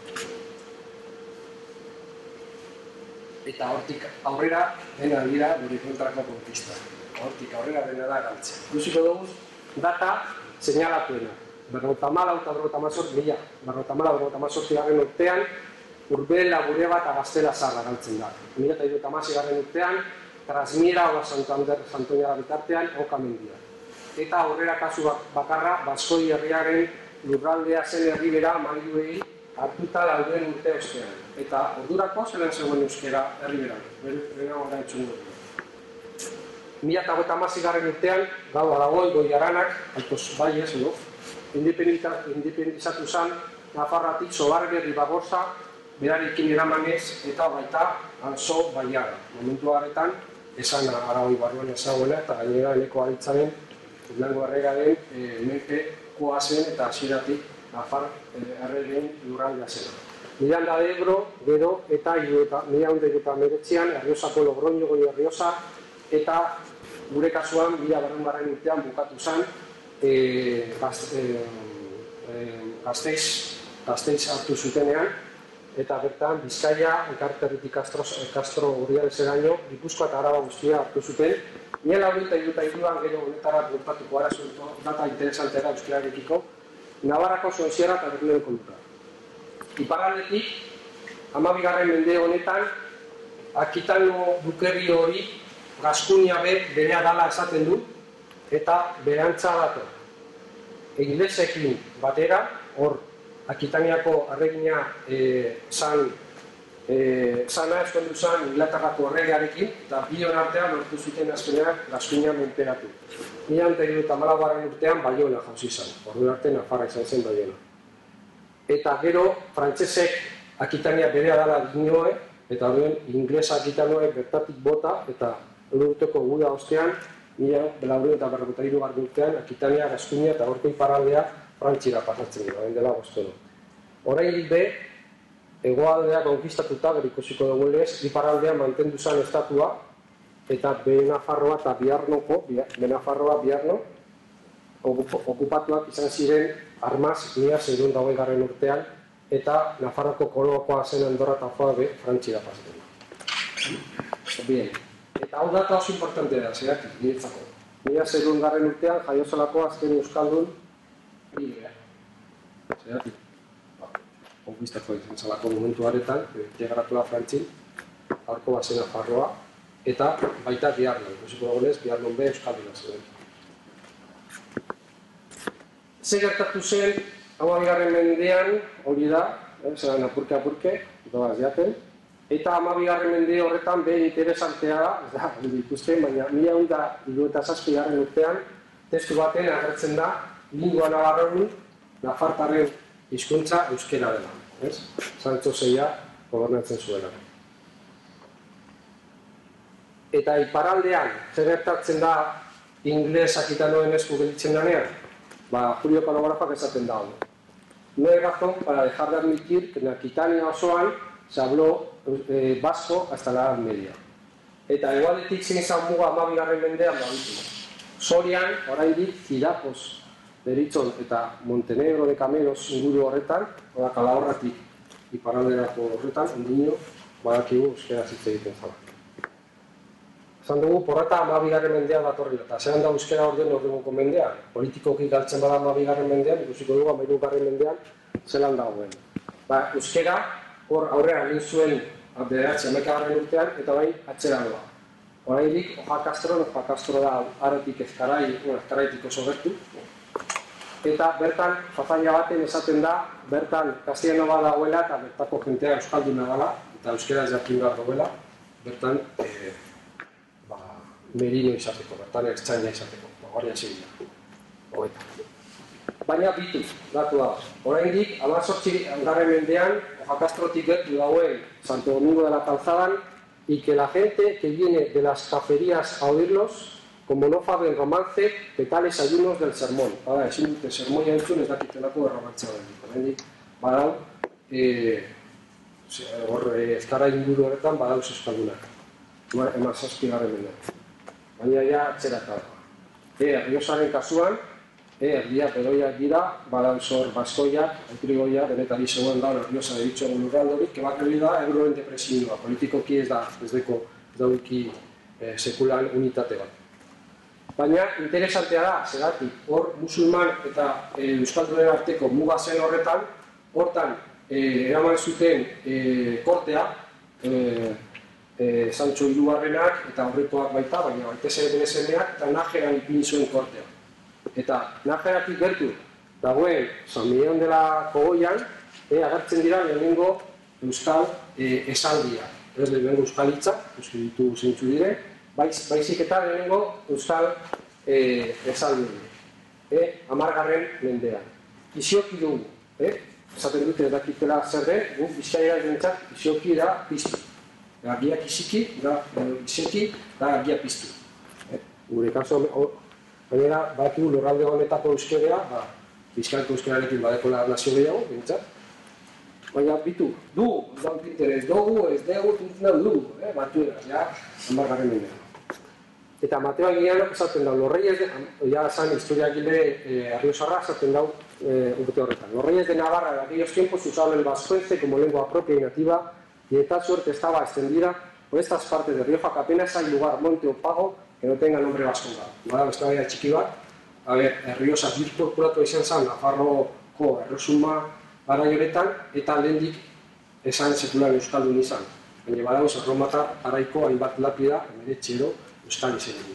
Eta hortik aurrera dena dira gure kontrako konkista. Hortik aurrera dena da galtzea. Ikusiko dugu data seinalatuena. Berrogeita hamalau eta berrogeita hemezortzi mila. Berrogeita hamalau eta berrogeita hemezortzi garren urtean Urbela, Bureba eta Gaztela Zaharra galtzen da. Mila eta hirurogeita hamasei garren urtean Trasmiera oda Santander Santoñara bitartean Okamendia. Eta aurrera kasu bakarra Baskoi herriaren lurraldea zen herribera maiduei hartuta dauden urte ostean. Eta ordurako zelan zegoen euskera herriberan, bera gara etxun dut. Mila eta hogeita hamasei garren urtean, gau Aragoi, Goiaranak, Altos Baies, no? Independizatu zen, Nafarratik, Sobarbe, Ribagorza, berarekin eramanez, eta baita Alzo Baiara. Momentu horretan, esan Aragoi barruan ezaguena, eta gainera eneko aritzaren, Blango Erregaren, menpe koazen eta hasieratik Nafar erregen lurraldea zena. Miranda de Ebro, gero, eta mila eta meretzian, Erriosako Logroño, Goi Erriosa, eta gure kasuan, mila berrehun garren urtean bukatu zen, Gasteiz hartu zutenean, eta bertan Bizkaia, Enkarterritik Castro Urdialeseraino, Gipuzkoa eta Araba guztia hartu zuten. Mila eta hirurogeita hiruan gero honetara bueltatuko gara zuen data interesantera euskerarekiko, Navarrako Zoesierra eta Berlioen kontra. Iparraldetik, hamabigarren mende honetan, Akitano dukerri hori Gaskunia berea dala esaten du, eta berantza dator. Inglesekin batera, hor, Akitaniako arregina zan Zana eskondu zen Inglaterrako erregearekin, eta bion artean lortu zuten azkenean Gaskunia menperatu. Mila eta hamalaugarren urtean Baiona jauzi zen, ordu arte Nafarra izan zen Baiona. Eta gero, frantsesek Akitania berea dela dinoe, eta horren inglesa Akitanoe bertatik bota, eta urteko guda ostean, mila belaurehun eta berrogeita hirugarren urtean, Akitania, Gaskunia eta horko iparraldea Frantziara pasatzen dira, dela gozteno. Oraindik be, hegoaldea konkistatuta, berikusiko dugu lez, iparraldea mantendu zen estatua, eta Benafarroa eta Biarnoko, Benafarroa, Biarno, okupatuak izan ziren armaz mila seiehun eta hogeigarren urtean, eta Nafarroko kolokoa zen Andorra eta Foa be Frantziara pasatzen dira. Bien. Eta hau data oso importante da, zeratik, niretzako. Mila seiehungarren urtean jaiozalako azken euskaldun bidea. Zeratik. Konkistako izan zelako momentu haretan, integratua Frantzin, aurko bazen Nafarroa, eta baita Biarnon, ikusiko dugunez, Biarnon be euskalduna zen. Zer gertatu zen, hamabigarren mendean, hori da, zelan apurke-apurke, doaz jaten, eta hamabigarren mende horretan be interesantea da, ez da, ikusten, baina mila eta hirurogeita zazpigarren urtean, testu baten agertzen da, lingua navarronu, nafartarren hizkuntza euskera dela, ez? Sancho zeia gobernatzen zuela. Eta iparaldean, zer gertatzen da ingles Akitanoen esku gelditzen danean? Ba, Julio Calografak esaten da hori. No hay razón para dejar de admitir que en Aquitania osoan se habló eh, vasco hasta la Edad Media. Eta egualetik zein zan muga hamabigarren mendean babitu. Sorian, oraindik Zidakos deritzon eta Montenegro de Cameros inguru horretan, oda Calahorratik iparalderako horretan, ondino, badakigu euskera hitz egiten zala. Esan dugu, porreta hamabigarren mendean datorri, eta zehan da euskera orden horrengo mendean. Politikoki galtzen bada hamabigarren mendean, ikusiko dugu hamahirugarren mendean zelan dagoen. Ba, euskera hor aurrera egin zuen bederatzi hamaikagarren urtean, eta bai atzera doa. Oraindik, Oja Castro, Oja Castro da aretik ezkarai, ezkaraitik oso gertu, eta bertan, fazaila baten esaten da, bertan castellano bat dagoela eta bertako jentea euskalduna dela, eta euskera ez jakin behar dagoela, bertan eh, ba, merino izateko, bertan ertzaina izateko, guardia zibila, hogeita. Baina bitu, datu da, oraindik, hamazortzi garren mendean, Oja Castrotik gertu dagoen Santo Domingo de la Calzadan, y que la gente que viene de las caferías a oírlos, como no saben romance, que tales ayunos del sermón. Bada, ezin dute sermoia entzun ez dakitelako erromantzea da. Oraindik badau, hor ezkara inguru horretan badau euskaldunak. Eman zazpigarren mendean. Baina ja atzeraka da. Erriosaren kasuan, erdiak eroiak dira, badau zor baskoiak, autrigoiak, denetari zegoen da, Erriosa deritxo lurraldorik, que bat hori da, euroen depresioa. Politikoki ez da, ez deko, ez dauki sekulan unitate bat. Baina interesantea da, zeratik, hor musulman eta euskaldunen arteko muga zen horretan, hortan eraman zuten kortea, Sancho hirugarrenak eta horretoak baita, baina baita zen bere semeak, eta Najeran ipini zuen kortea. Eta Najeratik gertu, dagoen San Miguel de la Kogoian, agertzen dira lehenengo euskal esaldia. Ez lehenengo euskal hitza, euskal ditu zeintzu dire, baizik eta lehenengo euskal esaldi dira. Hamargarren mendean. Isioki dugu, esaten dute dakitela zer den, guk Bizkaia jentzak isioki da piztu. Agia kisiki, da isioki, da agia piztu. Gure kaso, baina badakigu lurralde honetako euskerea, Bizkaiko euskerarekin badekola nazio gehiago, jentzak. Baina bitu, du, dauk interes, dugu, ez dugu, tuntzen dugu, batuera, ja, hamargarren mendean. Eta Mateo Aguilanok esaten dau, los reyes de, ya esan historiagile Arriosarra esaten dau urte horretan. Los reyes de Navarra de aquellos tiempos usaban el vascuence como lengua propia y nativa y de tal suerte estaba extendida por estas partes de Rioja que apenas hay lugar, monte o pago que no tenga nombre vascongado. Bada, beste baina txiki bat, a ver, Erriosa birpurkuratu izan zen, Nafarroko erresuma garaioretan, eta lehendik esan sekulan euskaldun izan. Baina badagoz erromatar araiko hainbat lapida, hemeretzi edo euskal izenekin.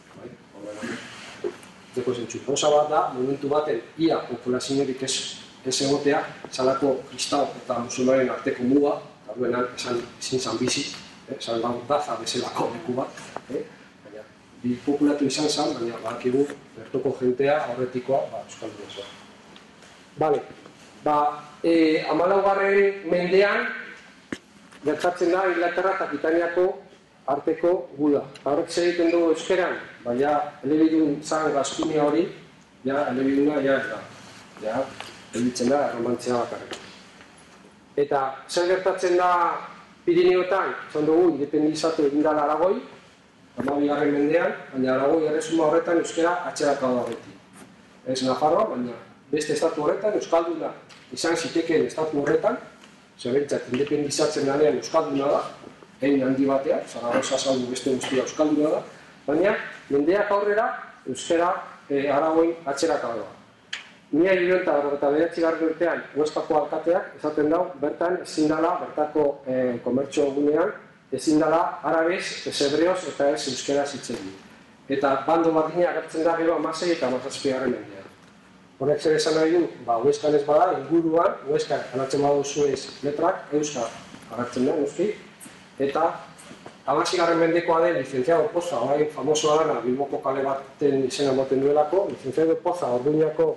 Zeko zentzu. Gauza bat da, momentu baten ia populaziorik ez ez egotea, salako kristau eta musulmanen arteko muga, eta duenan esan ezin zan bizi, esan daza bezalako leku bat, baina bi populatu izan zan, baina badakigu bertoko jentea aurretikoa euskaldun ez. Bale, ba, hamalaugarren mendean gertatzen da Inglaterra eta Britaniako arteko guda. Horrek zer egiten dugu euskeran, baina elebidun zan gazkunia hori, ja, elebiduna ja ez da. Ja, elitzen da, erromantzia bakarrik. Eta zer gertatzen da Pirineotan, zan dugu, independizatu egin dela Aragoi, hamabigarren mendean, baina Aragoi erresuma horretan euskera atxerakau da beti. Ez Nafarroa, baina beste estatu horretan, euskalduna izan zitekeen estatu horretan, zebentzat independizatzen danean euskalduna da, egin handi batean, Zaragoza saldu beste guztia euskalduna da, baina mendeak aurrera euskera Aragoin atxerakau da. Mila hirurogeita bederatzigarren urtean Hueskako alkateak esaten dau, bertan ezin dela, bertako komertxo gunean, ezin dela arabez, ez hebreoz eta ez euskera hitz egin. Eta bando bardina agertzen da gero hamasei eta hamazazpigarren mendean. Horrek zer esan nahi du, ba, Hueskan ez bada, inguruan, Hueskan anatzen baduzu ez letrak, euskara agertzen da, noski, eta hamaseigarren mendekoa den Licenciado Poza, orain famosoa dana Bilboko kale baten izena moten duelako, Licenciado Poza Orduñako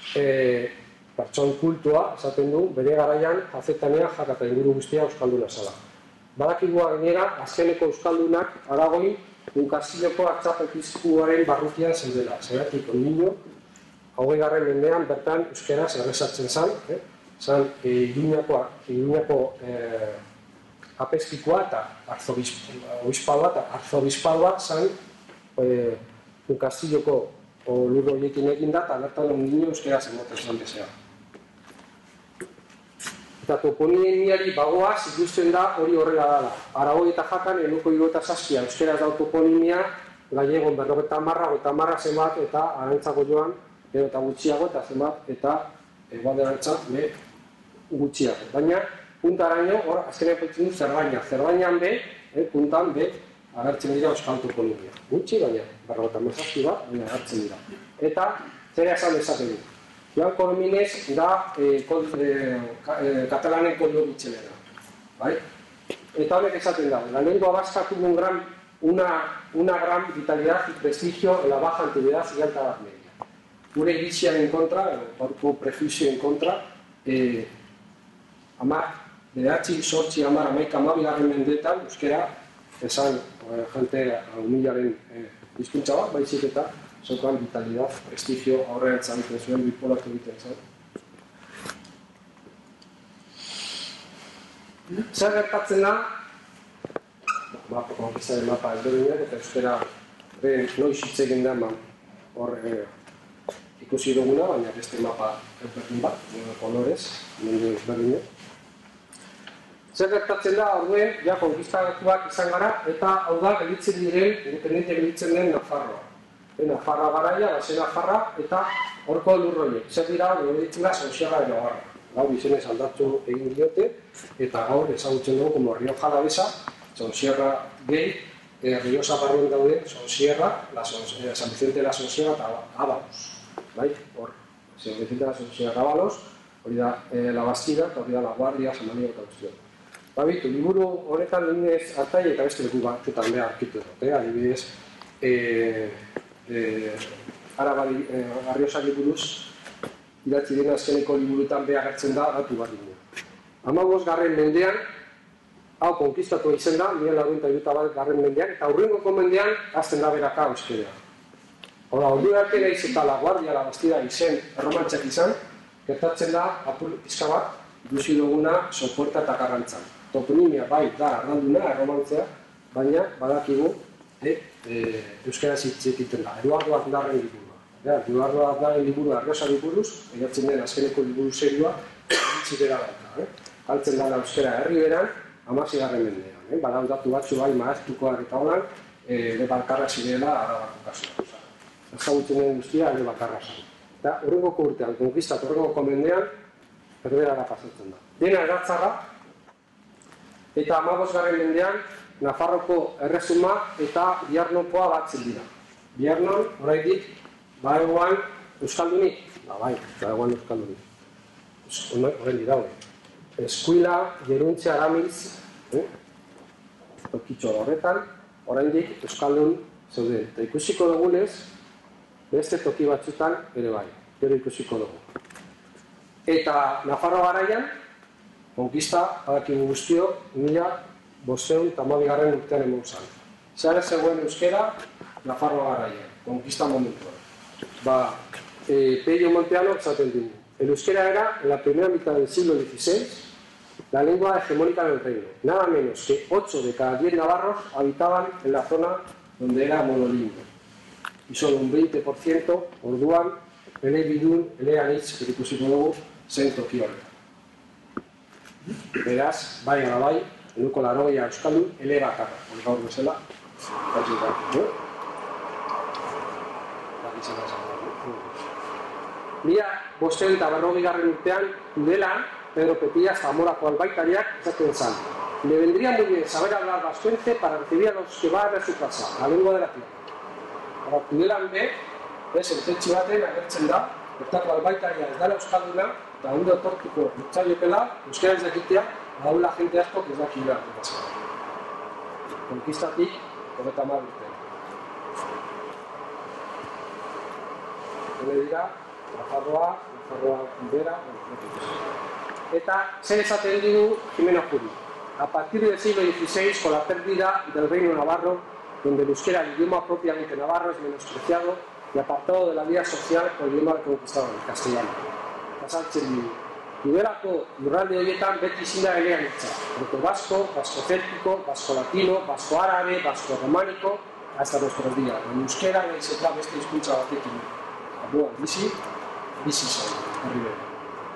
pertson kultua, esaten du, bere garaian, jazetanea, jaka eta inguru guztia euskalduna zela. Badakigua gainera, azkeneko euskaldunak Aragoin, Unkaziloko artzapekizkuaren barrutian zeudela. Zeratik, ondino, hogeigarren mendean bertan euskeraz errezatzen zan, zan Iruñako apezpikoa eta arzobispadoa eta arzobispadoa zan Unkaziloko lurro horiekin egin da, eta bertan ondino euskeraz emoten zan bezea. Eta toponimiari bagoaz ikusten da hori horrela dela. Aragoi eta Jakan, enuko hirurogeita zazpia euskeraz da toponimia, Gallegon berrogeita hamarra, hogeita hamarra zenbat eta Arantzako joan, edo eta gutxiago eta zenbat eta Egualderantza be gutxiago. Baina, puntaraino, hor, azkenean pentzen du Zerbaina. Zerbainan be, puntan be, agertzen dira euskal toponimia. Gutxi, baina, berrogeita hamazazpi bat, baina agertzen dira. Eta, zera esan dezakegu. Joan Coromines da katalanen kodio bitxelera. Eta honek esaten da, la lengua vasca tuvo un gran, una, una gran vitalidad y prestigio en la baja antigüedad y alta edad media. Gure iritziaren kontra, orko prejuizio en kontra, amar, bederatzi, sortzi, amar, amaika, amabigarren mendetan, euskera, esan, jente humilaren hizkuntza bat, baizik eta zeukan vitalidad, prestigio, aurrean egiten zuen, bipolatu egiten zuen. Zer gertatzen da, konkistaren mapa ezberdinak eta euskera noiz hitz egin da hor ikusi duguna, baina beste mapa ezberdin bat, kolorez, mundu ezberdinak. Zer gertatzen da, orduen, ja, konkistatuak izan gara, eta hau da, gelditzen diren, independente gelditzen den Nafarroa. Nafarra garaia, base Nafarra, eta horko lurroiek. Zer dira, gelditzen da, Sausierra de Navarra. Gaur izenez aldatu egin diote, eta gaur ezagutzen dugu, como Rioja Alavesa, Sausierra gehi, Rioja barruen daude, Sausierra, San Vicente de la Sausierra eta Ábalos. Hor, San Vicente de la Sausierra Ábalos, hori da La Bastida, eta hori da La Guardia, San Manuel eta guztion. Babitu, liburu honetan linez hartai eta beste leku batzutan behar arkitu dut, adibidez, Arriosari buruz, idatzi dena azkeneko liburuetan behar hartzen da, datu bat dira. Hamabosgarren mendean, hau konkistatu izen da, mila laurogeita hirurogeita batgarren mendean, eta hurrengoko mendean azten da beraka euskerea. Hora, ordu arte nahiz eta La Guardia, La Bastida izen erromantzak izan, gertatzen da, apur pizka bat, duzi duguna Sopuerta eta Karrantzan. Toponimia bai da arranduna, erromantzea, baina badakigu euskera hitz egiten da. Eduardo Aznarren liburua. Eduardo Aznarren liburua Arriosari buruz, egatzen den azkeneko liburu serioa, hitzitera dauka. Galtzen dela euskera herri beran, hamaseigarren mendean. Badau datu batzu bai maaztukoak eta holan, ere bakarra zirela Arabako kasua. Ezagutzen den guztia ere bakarra zen. Eta horrengoko urtean, konkistat horrengoko mendean, erberara pasatzen da. Dena eratzarra, Eta hamabosgarren mendean, Nafarroko erresuma eta Biarnokoa batzen dira. Biarnon, oraindik, baegoan Euskaldunik, ba bai, baegoan Euskaldunik. Oraindik daude. Eskuila, Geruntze, Aramiz, eh? Tokitxo horretan, oraindik Euskaldun zeuden. Eta ikusiko dugunez, beste toki batzutan ere bai, gero ikusiko dugu. Eta Nafarro garaian, konkista, badakigu guztio, mila bosteun eta hamabigarren urtean eman zan. Zer zegoen euskera, Nafarro garaian, konkista momentuan. Ba, eh, Pello Monteano esaten dugu. El euskera era, en la primera mitad del siglo dieciséis, la lengua hegemónica del reino. Nada menos que ocho de cada diez navarros habitaban en la zona donde era monolingüe. Y solo un veinte por ciento orduan, ele bidun, ele anitz, ikusiko dugu, zen toki horretan. Beraz, bai gara bai, enuko larogeia euskaldun, ele bakarra. Hori gaur bezala, hau da, Mila bosteun eta berrogehigarren urtean, Tudelan, Pedro Petilla, Zamorako albaitariak, esaten zan. Le vendría muy bien saber hablar vascuence para recibir a los que van a su casa, la lengua de la tierra. Para Tudelan be, ez, entetxe baten agertzen da, bertako albaitaria ez dara euskalduna, eta hunde otortuko dutxaiokela, euskara ez dakitea, daula jente asko ez daki behar dut. Konkistatik, hogeita hamar urtean. Hore dira, Nafarroa, Nafarroa Ibera, eta zer esaten digu Jimeno Juri. A partir del siglo dieciséis, con la pérdida del reino navarro, donde el euskera, el idioma propiamente navarro, es menospreciado y apartado de la vida social por el idioma conquistador, el castellano. Pasaltzen digu. Iberako lurralde horietan beti izin da elean hitza. Proto-vasco, vasco-céltico, vasco-latino, vasco-árabe, vasco-románico, hasta nuestros días. En euskera, nahiz eta beste hizkuntza batekin. Abuan, bizi, bizi zain, herribera.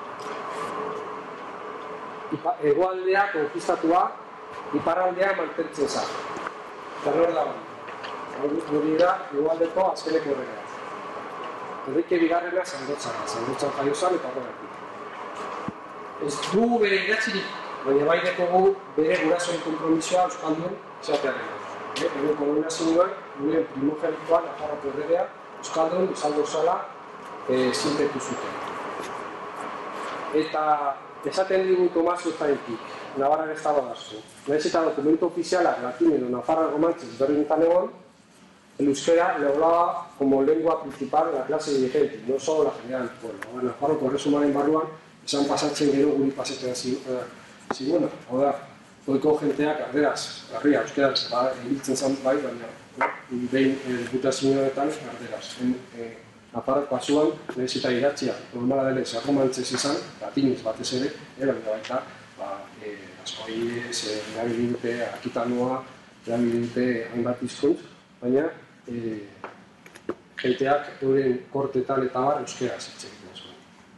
Hegoaldea konkistatua, iparraldea mantentzen zan. Eta nor da hori. Hori da, hegoaldeko azkeneko horrega. Enrique Bigarrena Zandotzan, Zandotzan jaio zan eta horregatik. Ez dugu bere idatzirik, baina bai dekogu bere gurasoen konpromisoa euskaldun zatearen. Bere kolonizazioan, gure primogenitoan, Nafarroko erregea, euskaldun izango zala zintetu zuten. Eta esaten digu Tomas Urtaintik, Navarra ez dago dazu. Nahiz eta dokumento ofizialak latin edo Nafarra romantzez berrinetan egon, el euskera le hablaba como lengua principal de la clase dirigente, no solo la general. Bueno, Nafarroko erresumaren barruan, esan pasatzen gero guri pasetea ziguna. Hau da, goiko jenteak arderaz, garria, euskaraz, ibiltzen zan bai, baina behin diputazioetan arderaz. Nafarroko kasuan, nahiz eta idatzia, normala dela erromantzez izan, latinez batez ere, baina baita, askoiez, erabili dute Akitanoa, erabili dute hainbat hizkuntz, baina jenteak euren kortetan eta bar euskera zitzen zuen.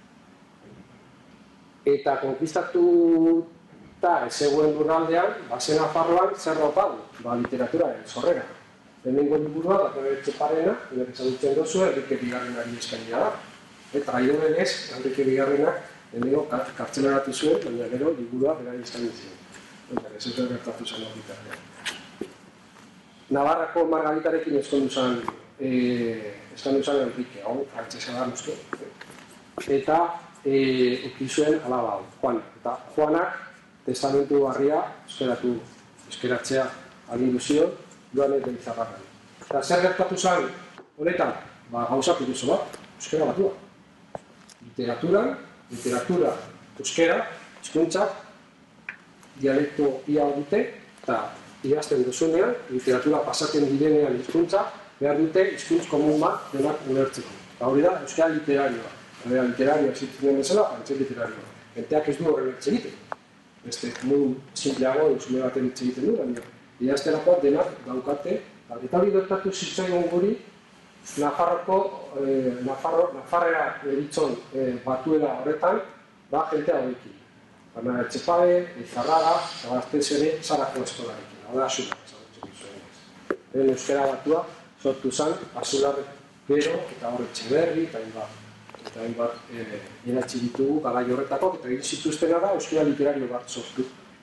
Eta konkistatu eta ez zegoen lurraldean, bazen Nafarroan zer daukagu, ba literaturaren sorrera. Lehenengo liburua, Bato Etxeparena, ezagutzen duzu, Enrique Bigarrenari eskainia da. Eta traidore ez, Enrique Bigarrenak lehenengo kartzelaratu zuen, baina gero liburua berari eskaini zuen. Baina ez ez gertatu zen hori bitartean. Navarrako Margaritarekin eskondu zen eskondu zen Enrique, hau frantzesa da noski. Eta ukizuen alaba hau, Juan. Eta Juanak testamentu barria eskeratu, eskeratzea agindu zion, joan ez Elizarragan. Eta zer gertatu zen honetan, ba gauza kurioso bat, euskera batua. Literaturan, literatura, euskera, hizkuntzak, dialekto ia dute, eta idazten duzunean, literatura pasatzen direnean hizkuntza, behar dute hizkuntz komun bat denak ulertzeko. Eta hori da, euskara literarioa. Euskara literarioa ezitzen bezala, frantses literarioa. Enteak ez du horren hitz egiten. Beste, modu simpleago, euskara baten hitz egiten du, baina idazterakoak denak daukate. Eta hori gertatu zitzaigun guri, Nafarroko, Nafarrera eritzon batuela horretan, ba jentea horrekin. Baina Etxepabe, Izarraga, eta baztez ere, Zarako eskolarekin. Hau da, Azula, ezagutzen zuen. Lehen euskara batua, sortu zen, Azula gero, eta hor Etxeberri, eta hainbat. Eta hainbat idatzi ditugu, garai horretako, eta egin zituztena da, euskara literario bat sortu.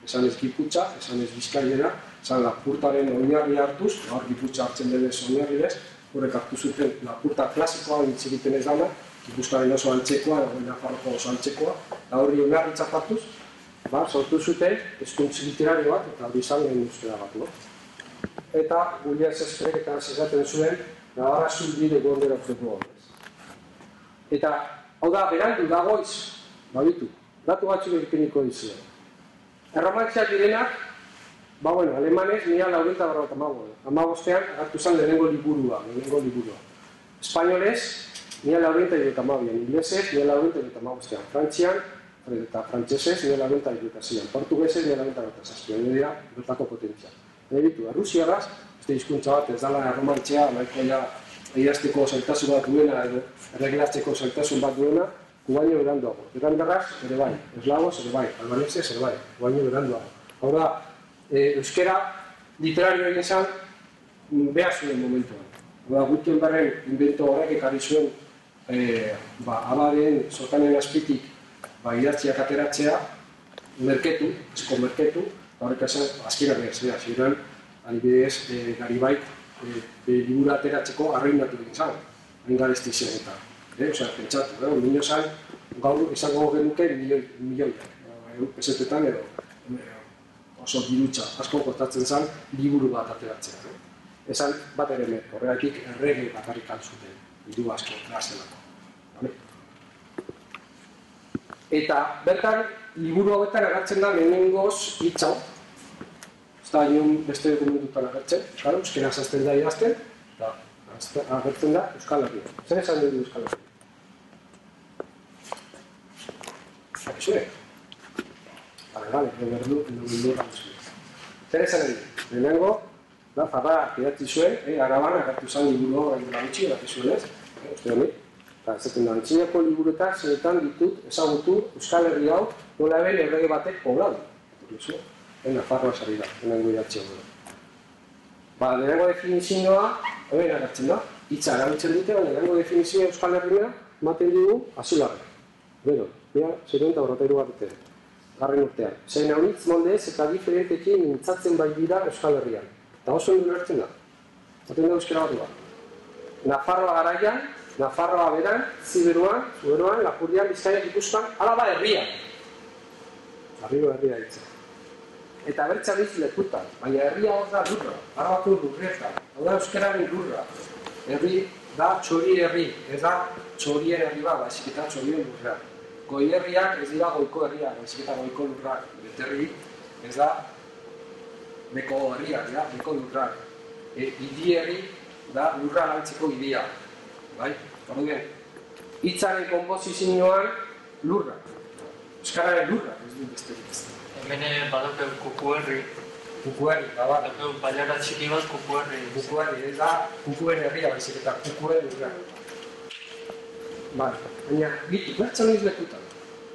esan ez Giputxa, esan ez Bizkaiera, esan Lapurtaren oinarri hartuz, hor Giputxa hartzen denez oinarri ez, horrek hartu zuten Lapurta klasikoa hitz egiten ez dana, Gipuzkoaren oso antzekoa, Nafarroko oso antzekoa, eta horri oinarritzat hartuz, ba, sortu zuten hizkuntz literario bat, eta hori izan lehen euskara bat, no? Eta William Shakespeare eta esaten zuen, Navarra zuldire gondera utzeko horrez. Eta, hau da, berandu dagoiz, babitu, datu batzuk egiteniko dizuen. Erromantziak direnak, ba, bueno, alemanez, mila laurenta barra bat amago. Amagostean, hartu zen lehenengo liburua, lehenengo liburua. Espainolez, mila laurenta ireta amabian. Inglesez, mila laurenta ireta amagostean. Frantzian, eta frantzesez, mila laurenta ireta zian. Portuguesez, mila laurenta ireta zazpian. Nire dira, bertako potentzia. Nire ditu, Errusiaraz, ez hizkuntza bat, ez dala erromantzea, nahiko ja, idazteko zailtasun bat duena, edo erreglatzeko zailtasun bat duena, guaino beranduago. Erandarraz, ere bai. Eslagoz, ere bai. Albanesez, ere bai. Guaino beranduago. Hau da, euskera literario egin zan, behar zuen momentuan. Hau da, Gutenbergen invento horrek ekarri zuen abaren, sotanen azpitik, idatziak ateratzea, merketu, esko merketu, eta horrek esan, azkirak behar zera, ziren, adibidez, Garibaik, libura ateratzeko arreinatu egin zan, hain garezti zen eta. Osea, pentsatu, minio zan, gaur izango genuke milioiak, pesetetan edo oso dirutza, asko kostatzen zen, liburu bat ateratzea. Esan bat ere mer, horregatik errege bakarrik altzuten, hiru asko, gazelako. Eta bertan, liburu hauetan agertzen da lehenengoz hitz hau. Ez da inon beste dokumentutan agertzen, claro, euskera zazten da idazten, eta agertzen da Euskal Herria. Zer esan dugu Euskal Herria? Zure? Bale, bale, berdu, berdu zure. Zer esan dugu? Lehenengo, Nafarra idatzi zuen, Araban agertu zen liburu hori dela gutxi, idatzi zuen ez, uste honi. Eta ezaten da, antzinako liburuetak zenetan ditut ezagutu Euskal Herri hau nola eben errege batek pobladu. Nafarroa sari da, lehenengo idatzi hau. Ba, lehenengo definizioa, hemen agertzen da, hitza erabiltzen dute, baina lehenengo definizioa Euskal Herria ematen dugu azularra. Bero, bera, zerenta horretairu bat dute, garren urtean. Zein haunitz moldez eta diferentekin mintzatzen bai dira Euskal Herrian. Eta oso ondo lertzen da. Zaten da euskera bat da. Nafarroa garaian, Nafarroa beran, Ziberuan, Zuberuan, Lapurdian, Bizkaian, Gipuzkoan, alaba herrian. Arriba herria ditza. Eta bertza bizi lekutan, baina herria hor da lurra, Arabako lurreta, hau da euskararen lurra. Herri da txori herri, ez da txorien herri bat, baizik eta txorien lurra. Goi herriak ez dira goiko herriak, baizik eta goiko lurrak. Beterri ez da beko herriak, da, beko lurrak. Idi herri da lurra lantzeko idia. Bai, orduen, hitzaren konposizioan lurra. Euskararen lurra, ez dut beste ditz. Hemen badauke kuku herri. Kuku herri, da bat. Badauke bailara txiki bat kuku herri. Kuku herri, ez da kukuen herria baizik eta kukuen lurra. Bai, baina, bitu, bertzen noiz lekutan.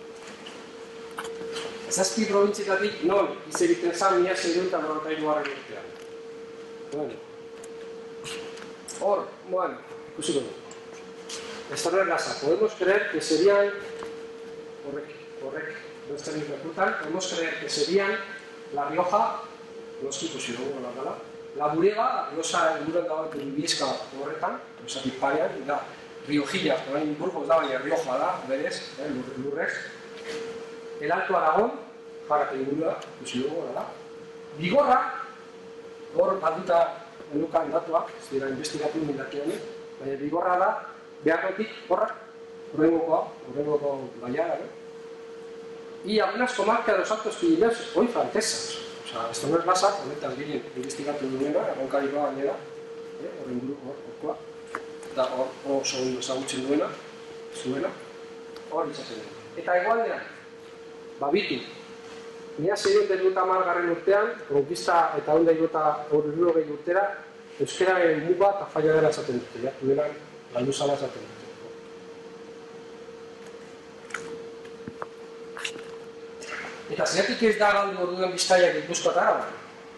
Zazpi probintzietatik non hitz egiten zan mila seiehun eta berrogeita hirugarren urtean. Bueno. Hor, bueno, ikusiko du. Esta no es gasa. Podemos creer que serían, correcto, correcto, no están interpretan, podemos creer que serían La Rioja, los tipos y luego la gala, La Burega, La Rioja, el Burega dago eta Bizka horretan, esatik parean, da, Riojilla, orain Burgos da, baina Rioja da, berez, eh, lurrez. El Alto Aragón, jarrak egurua, ikusi dugu, da. Bigorra, hor balduta enukan datuak, ez dira investigatu mindakiani, baina Bigorra da, beharrotik, horrak, horrengokoa, horrengoko baiara, ¿no? Y algunas comarcas de los Altos Pirineos hoy francesas. O sea, esto no es basa, honetan ginen investigatu duena, erronkarikoa gainera, horren buru, horkoa, eta hor oso ondo ezagutzen duena, zuena, hor itxasen duena. Eta egualdean, babitu, mila seiehun eta hirurogeita hamargarren urtean, konkista eta ehun eta hirurogei urtera, euskararen muga eta faiadera esaten dute, ja, duenan, galdu zala esaten dute. Eta zeratik ez da galdu orduen Bizkaiak Gipuzkoa eta Araba?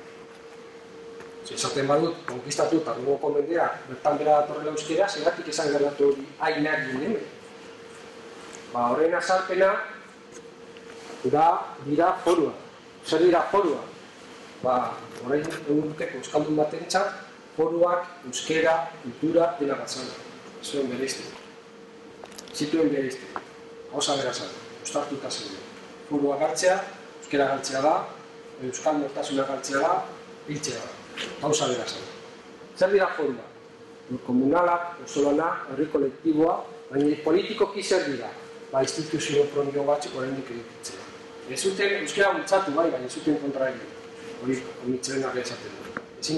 Esaten badut, konkistatu eta dugoko mendea, bertan bera datorrela euskera, zeratik esan gertatu hori hainak ginen. Ba, horren azalpena da dira forua. zer dira foruak? Ba, orain egun urteko euskaldun batentzat, foruak, euskera, kultura, dena batzana. Zuen bereizte. Zituen bereizte. Hauza berazan, ustartuta zen. Foruak hartzea, euskera hartzea da, euskal nortasuna hartzea da, hiltzea da. Hauza berazan. Zer dira foruak? Komunalak, osolana, herri kolektiboa, baina politikoki zer dira? Ba, instituzio propio batzuk oraindik edukitzea. Ez zuten euskera bultzatu bai, baina ez zuten kontra egin. Hori mitxelenak esaten du.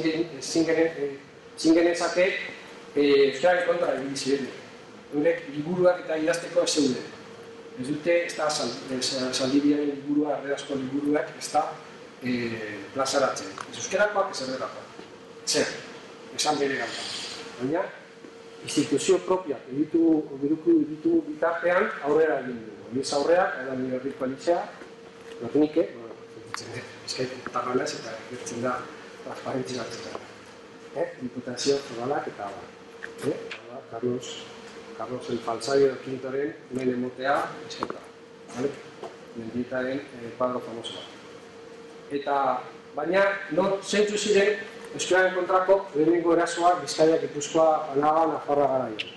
Ezin genezake euskararen kontra egin ziren. Eurek liburuak eta idazteko ez zeuden. Ez dute, ez da Zaldibiaren liburua, erredazko liburuak, ez da plazaratzen. Ez euskerakoak ez errerakoak. Zer, esan bere gauta. Baina, instituzio propiak editu bitartean aurrera egin dugu. Eliz aurreak, edan nire herriko elitzea, Nike, bizkaitu tarranaz eta gertzen da transparentzia hartzetan. Diputazio foralak eta abar. Carlos, Carlos el Falsaio del Quintoren men emotea esketa. Mendietaren kuadro famoso bat. Eta, baina, nor zeintzu ziren euskararen kontrako lehenengo erasoak Bizkaia, Gipuzkoa, Álava, Nafarroa garaian.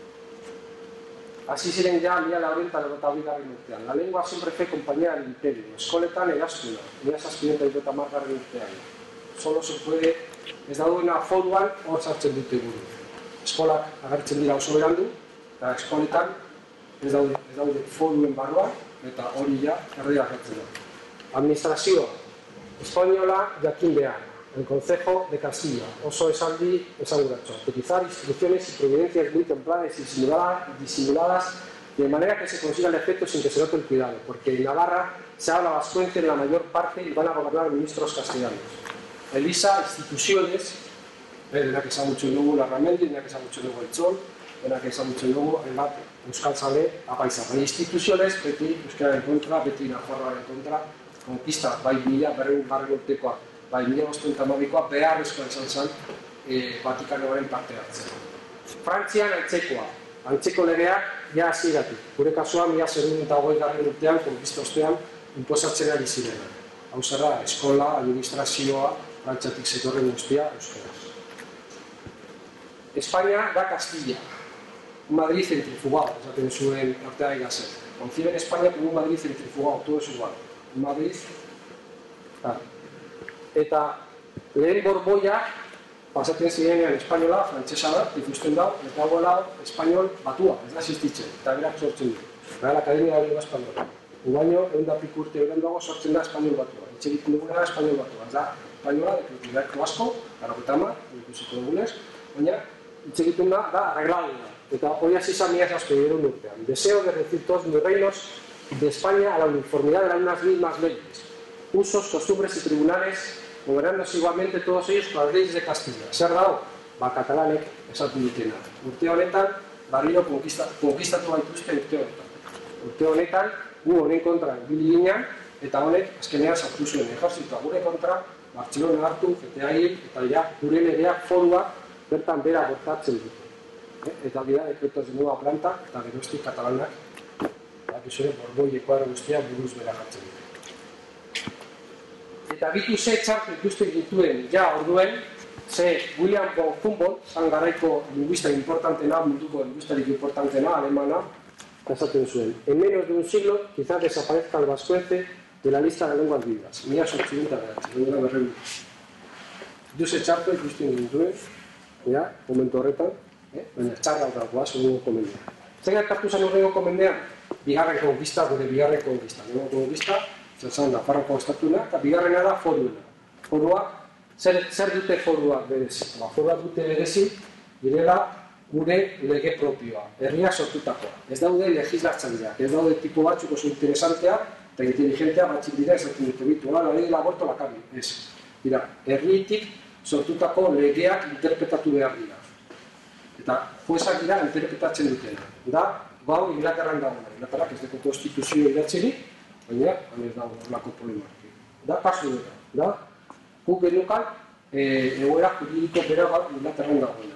Así ziren ya mila laurehun eta laurogeita bigarren urtean. La lengua siempre fue compañera del imperio. Eskoletan eraztuna, mila zazpiehun eta hirurogeita hamargarren urtean. Solo se puede, ez daudena foruan hor sartzen dute buru. Eskolak agertzen dira oso berandu, eta eskoletan ez daude, ez daude foruen barruan, eta hori ja erdia agertzen da. Administrazioa, espainola jakin behar. El Consejo de Castilla, oso esaldi esanguratxo. Utilizar instituciones y providencias muy templadas y disimuladas, disimuladas de manera que se consiga el efecto sin que se note el cuidado, porque en Navarra se habla vascuence en la mayor parte y van a gobernar ministros castellanos. Elisa, instituciones, en la que se ha mucho luego la Ramendi, en la que se ha mucho luego el Sol, en la que se ha mucho luego el Bat, Euskal Sale, Apaisa. Hay instituciones, beti Euskararen kontra, beti Nafarroaren kontra, conquista, bai mila, berreun barren urtekoa. Bai, mila bostehun eta hamabikoa beharrezkoa izan zen Vatikanoaren parte hartzen. Frantzian antzekoa, antzeko legeak ja hasieratik. Gure kasuan mila zazpiehun eta hogeigarren urtean, konkista ostean, inposatzen ari zirena. Hau zerra, eskola, administrazioa, frantziatik zetorren guztia, euskaraz. Espainia da Castilla, un Madrid centrifugado, esaten zuen artea igazen. Conciben España como un Madrid centrifugado, todo es igual. Un Madrid, claro. Eta lehen borboia pasatzen zirenean espainola, frantsesa da, ikusten da, eta gola espainol batua, ez da existitzen, eta berak sortzen du. Real Academia de Lengua Española. Ubaino, egun da piku urte beranduago sortzen da espainol batua. Itxe egiten duguna da espainol batua. Ez da, espainola, dekretu asko, garroketa hamar, ikusiko dugunez, baina itxe egiten da, da, arregladuna. Eta hori hasi izan mila zazpiehun urtean. Deseo de reducir todos mis reinos de España a la uniformidad de unas mismas leyes, usos, costumbres y tribunales, gobernándose igualmente todos ellos con las leyes de Castilla. Zer dago? Ba, katalanek esatu ditena. Urte honetan, barriro konkistatu baituzte urte honetan. Urte honetan, gu honen kontra ibili ginen, eta honek azkenean sartu zuen ejertzitoa gure kontra, Bartzelona hartu, G T A hil, eta ja, gure legeak foruak bertan bera bortatzen dute. Eta dira, dekretos de nueva planta, eta geroztik katalanak, eta zure borboiekoa guztia buruz bera jartzen dute. Eta bitu ze txartu ikusten dituen ja orduen, ze William von Humboldt, zan garaiko lingüista importantena, munduko lingüistarik importantena, alemana, esaten zuen. En menos de un siglo, quizás desaparezca el vascuence de la lista de lenguas vivas. Mila sortziehun eta bederatzi, duguna berreun. Bitu ze txartu ikusten dituen, ja, momentu horretan, baina txarra horrekoa, segungo komendea. Zer gertatu zen horrengo komendean? Bigarren konkista, gure bigarren konkista. Bigarren konkista, zer Nafarroko estatuna, eta bigarrena da foruena. Foruak, zer, zer dute foruak berezi? Ba, foruak dute berezi, direla gure lege propioa, herria sortutakoa. Ez daude legislatzaileak, ez daude tipo batzuk oso interesantea eta inteligentea batzik dira esaten dute bitu. La ley del aborto la cambio, ez. Dira, herritik sortutako legeak interpretatu behar dira. Eta juezak dira interpretatzen dutena. Da, bau Inglaterran dagoena. Inglaterrak ez deko konstituzio idatzirik, baina, ez dago horlako problemak. Da, kasu dira. Da, guk genukan egoera juridiko bera bat Inglaterran dagoena.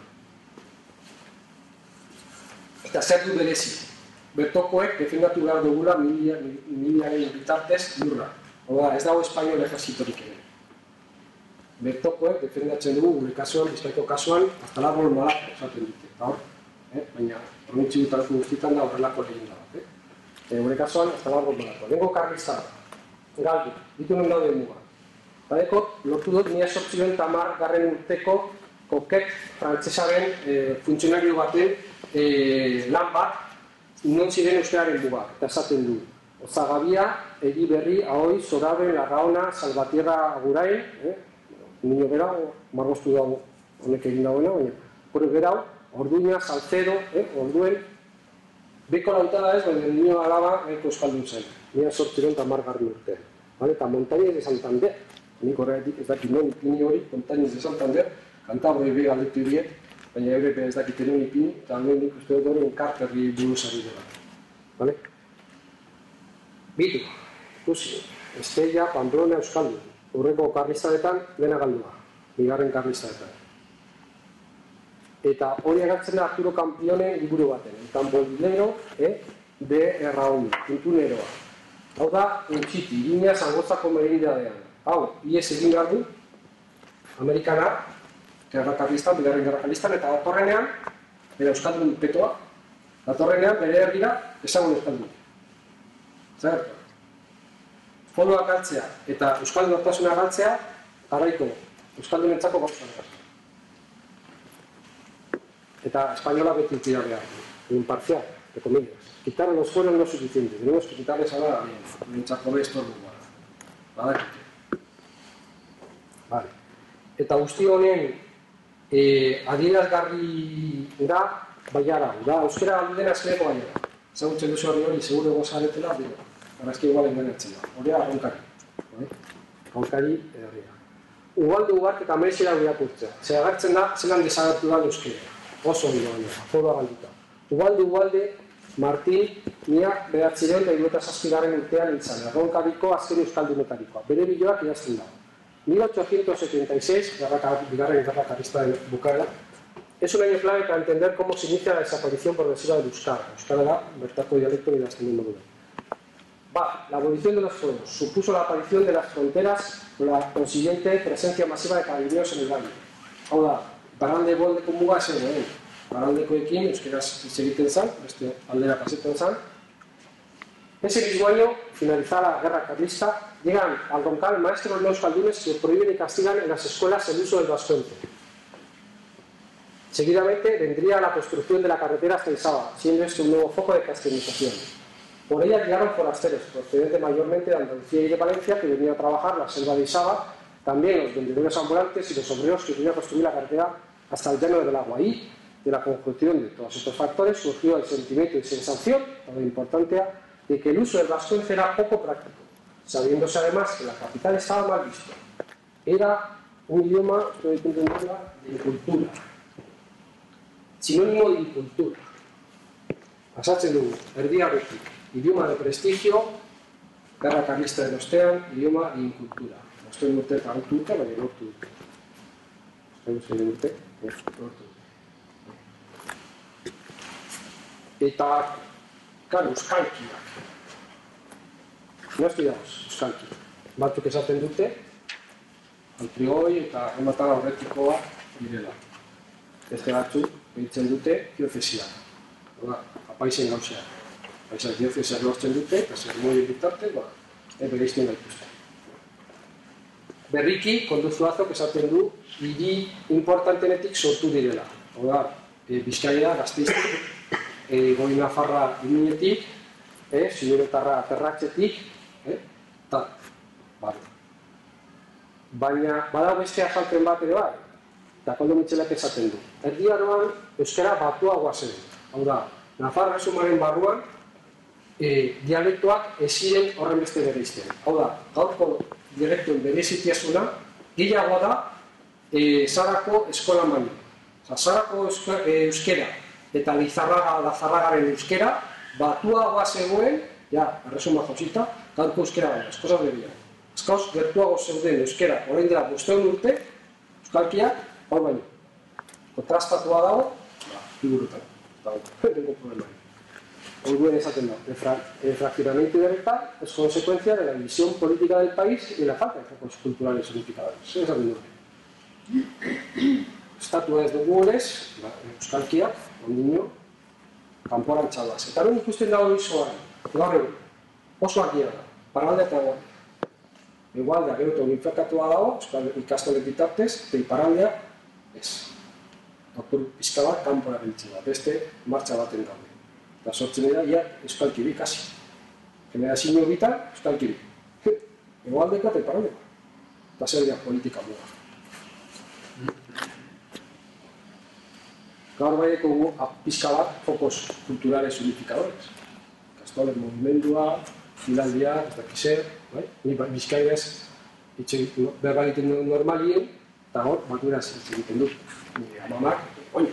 Eta zer du berezi. Bertokoek defendatu behar dugula miliaren bitartez lurra. Oda, ez dago espainol ejazitorik ere. Bertokoek defendatzen dugu, gure kasuan, Bizkaiko kasuan, hasta el árbol malak esaten dute, eta hor, eh? baina horretzi gutarako guztietan da horrelako legin da bat. Eh? Gure kasuan, hasta el árbol malako. Lengo karrizara, galdu, ditu non daude muga. Badeko, lortu dut, mila sortziren tamar garren urteko koket frantzesaren eh, funtzionario baten eh, lan bat, non ziren euskararen mugak, eta esaten du. Ozagabia, Egi Berri, Ahoi, Zoraben, Larraona, Salvatierra, Agurain, eh? Nino berau, margoztu dago honek egin dagoena, baina hori berau, Orduña, Salcedo, eh? Orduen, beko lautada ez, baina Nino alaba eko euskaldun zen, mila sortziren eta margarren urtean. Vale? Eta Montañez de Santander, nik horregatik ez dakit non ipini hori, Montañez de Santander, kantabri be galdetu horiek, baina Eurepe ez dakit non ipini, eta hemen nik uste dut hori enkarterri buruzari dela. Vale? Bitu, ikusi, Estella, Pamplona, Euskaldun. Urreko karlizadetan dena galdua, bigarren karlizadetan. Eta hori agertzen da Arturo Campionen liburu baten, el campolinero eh, de Erraomi, puntuneroa. Hau da, untxiti, linea Zangozako merindadean. Hau, ies egin behar du, Amerikana, gerra karlistan, bigarren gerra karlistan, eta datorrenean, bera Euskaldun petoa, datorrenean bere herrira ezagun Euskaldun. Zer? Foloak galtzea eta Euskal nortasuna galtzea garaiko Euskaldunentzako gauza da. Eta espainola beti tira behar, imparcial, de comillas. Quitar los fueros no es suficiente, tenemos que quitarles ahora la mentzako besto dugu. Badakite. Vale. Eta guzti honen eh, adierazgarri da baiara, da euskera aldena eskeleko baiara. Zagutzen duzu hori hori, segure gozaretela, dira. Arrazki igual engainatzen da. Horea, ronkari. Ronkari edarria. Ugaldu ugart eta merezera irakurtzea. Zer agertzen da, zelan desagertu da euskera. Oso dira baina, aforoa galduta. Ugaldu ugalde, Martin, mila behatzireun da hirurogeita zazpigarren urtean nintzen, Ronkariko azken euskaldunetarikoa. Bere biloak idazten da. mil ochocientos setenta y seis, bigarren gerra karlistaren bukaera, es un año clave para entender cómo se inicia la desaparición progresiva del euskara. Euskara da, bertako dialecto idazten den modura. Va, la abolición de los fueros supuso la aparición de las fronteras con la consiguiente presencia masiva de caribeños en el valle. Hau da, baralde boldeko muga zen goen. Baraldekoekin, euskeraz hitz egiten zan, beste aldera pasetan zan. Ese mismo año, finalizada la guerra carlista, llegan al Roncal maestros no euskaldunes que prohíben y castigan en las escuelas el uso del vascuence. Seguidamente vendría la construcción de la carretera hasta Izaba, siendo este un nuevo foco de castellanización. Por ella llegaron forasteros, procedentes mayormente de Andalucía y de Valencia, que venían a trabajar la selva de Izaba, también los vendedores ambulantes y los obreros que querían construir la carretera hasta el llano del agua. Y de la conjunción de todos estos factores surgió el sentimiento y sensación, tan importante, de que el uso del vascuence era poco práctico, sabiéndose además que la capital estaba mal visto. Era un idioma, esto hay que entenderla, de incultura, sinónimo de incultura. Pasatzen dugu, erdia betik, idioma de prestigio, garra karlista de ostean, idioma de incultura. Ostean urte eta gautu urte, baina lortu dute. Ostean urte, lortu dute. Eta, karo, euskalkiak. No estudiamos, euskalki. Batzuk esaten dute, altrioi eta ematan aurretikoa direla. Beste batzuk, behitzen dute, diofesia. Oda, apaizen gauzea. Apaizak diofesia lortzen dute, eta zermoi bitarte, ba, bereizten gaituzte. Berriki, konduzuazok esaten du, hiri importantenetik sortu direla. Oda, e, Bizkaia, Gazteiztik, e, Goi Nafarra irinetik, e, Zinerotarra aterratzetik, e, eta, bale. Baina, badago beste azalpen bat ere bai, eta Koldo Mitxelak esaten du. Erdi Aroan, euskara batuagoa zen. Hau da, Nafar Resumaren barruan, e, dialektoak ez ziren horren beste bereizten. Hau da, gaurko dialektuen berezitiasuna, gehiagoa da, e, Zarako eskola baino. Zarako euskera eta Lizarraga, Lazarragaren euskera, batuagoa zegoen, ja, erresuma josita, gaurko euskera baino, eskosaz berbila. Eskauz, gertuago zeuden euskera, orain dela bosteun urte, euskalkiak, hau baino. Kontrastatua dago, ba, figurutan. Dago, tengo problema. Orduen esaten da, el fraccionamiento ilegal es consecuencia de la división política del país y la falta de focos culturales unificadores. Zer esaten du. Estatua ez dugu horrez, euskalkiak, ondino, kanporantza doaz. Eta non ikusten dago izoan, gaur egun, oso argia da, parralde eta egualdea. Egualdea gero eta unifikatuta dago, ikastolen bitartez, eta iparraldea ez. Doktor pixka bat, kanpora biltzen da, beste martxa baten daude. Eta sortzen dira, ia, euskalkiri kasi. Generazio bitan, euskalkiri. Egualdeko eta iparraldeko. Eta zer dira politika muga. Gaur baieko pixka bat, fokos kulturales unificadores. Kastolen movimendua, filaldia, ez dakizer, ni bizkaidez berba egiten duen normalien, eta hor, baturaz hitz egiten dut. Nire amamak, oina.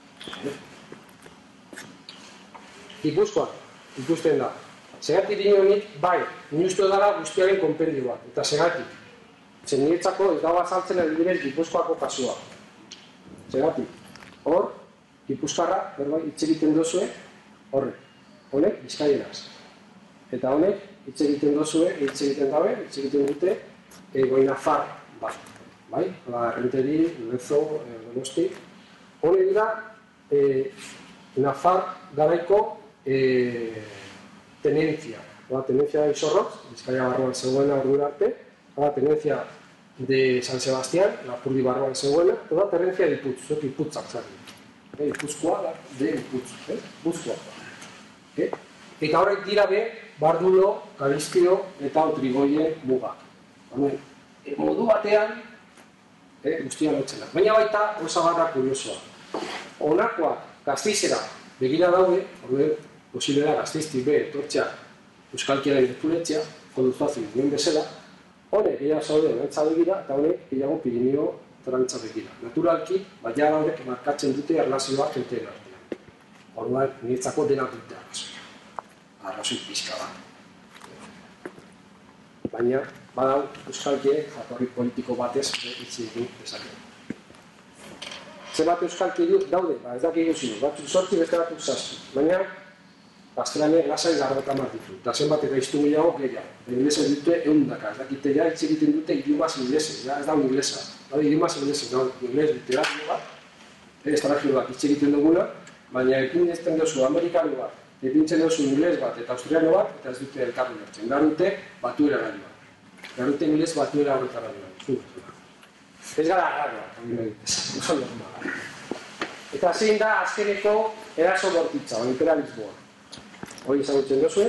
Gipuzkoa, ikusten da. Segatik dinonik, bai, inustu dara guztiaren konpendio bat, eta segatik. Zen niretzako ez dago azaltzen adibidez Gipuzkoako kasua. Segatik, hor, Gipuzkarra, berbai, hitz egiten dozue, horrek. Honek, bizkaienaz. Eta honek, hitz egiten dozue, hitz egiten dabe, hitz egiten dute, goinafar bat. Bai? Hala, Errenteri, Lezo, Donosti. Hone dira, Nafar garaiko tenentzia. Hala, tenentzia da Izorrotz, Bizkaia barruan zegoena ordura arte. Hala, tenentzia de San Sebastián, Lapurdi barruan zegoena. Eta tenentzia de Iputz, zuek Iputzak zari. Ipuzkoa da, de Iputz. Ipuzkoa. Eta horrek dira be, Bardulo, Karistio eta Otrigoien mugak. Modu batean, guztian lotzen da. Baina baita, osa bat da kuriosoa. Honakoak Gasteizera begira daude, hori posible da Gasteiztik be, etortzea euskalkiaren gertuletzea, konduzuazen duen bezala, honek gehiago zaude horretza begira, eta honek gehiago Pirineo trantza begira. Naturalki, baina horrek markatzen dute erlazioak enteen artean. Orduan, niretzako denak dute arrazoi. Arrazoi pixka bat. Baina, badau, euskalkie, jatorri politiko batez hitz egin dezakegu. Ze bat euskalki daude, ba ez dakik egin batzuk sortzi, beste batzuk zazpi. Baina, gaztelaniek lasai garrota mar ditu. Eta zenbat eta iztu gehiago gehiago. Inglesa dute eundaka, ez dakite ja, hitz egiten dute idiomas inglesez, ez da inglesa. Da, idiomas inglesez, da, ingles literario bat, estrangero bat hitz egiten duguna, baina ekin ezten duzu amerikano bat, epintzen duzu ingles bat eta austriano bat, eta ez dute elkarri hartzen. Garute, batuera gaioa. Garute ingles batuera horretara gaioa. Ez gara gara, oso normala. Eta zein da azkeneko eraso bortitza, imperialismoa. Hori ezagutzen duzue?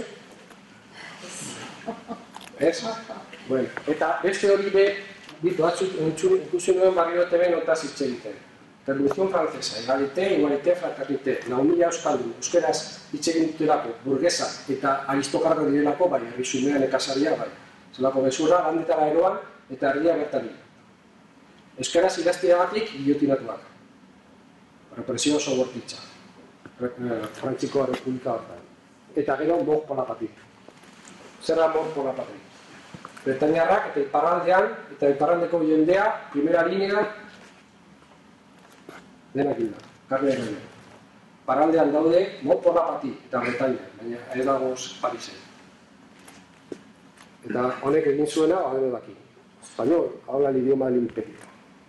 Ez? Bueno, eta beste hori be, ditu batzuk ikusi nuen barrio T V notaz hitz egiten. Revolución francesa, egalite, igualite, fraternite, lau mila euskaldun, euskeraz hitz egin dutelako, burgesa eta aristokrata direlako, bai, herri nekazaria, bai. Zelako bezurra, landetara eroan, eta herria bertari. Euskaraz idazteagatik gillotinatuak. Represio oso bortitza. Frantziko Republika hortan. Eta gero mor polapatik. Zerra mor polapatik. Bretainiarrak eta iparraldean, eta iparraldeko jendea, primera linea, denak inda, karne egin. Iparraldean daude mor polapatik eta Bretainia, baina ez dagoz Parisen. Eta honek egin zuena, bageno daki. Español, habla el idioma del imperio.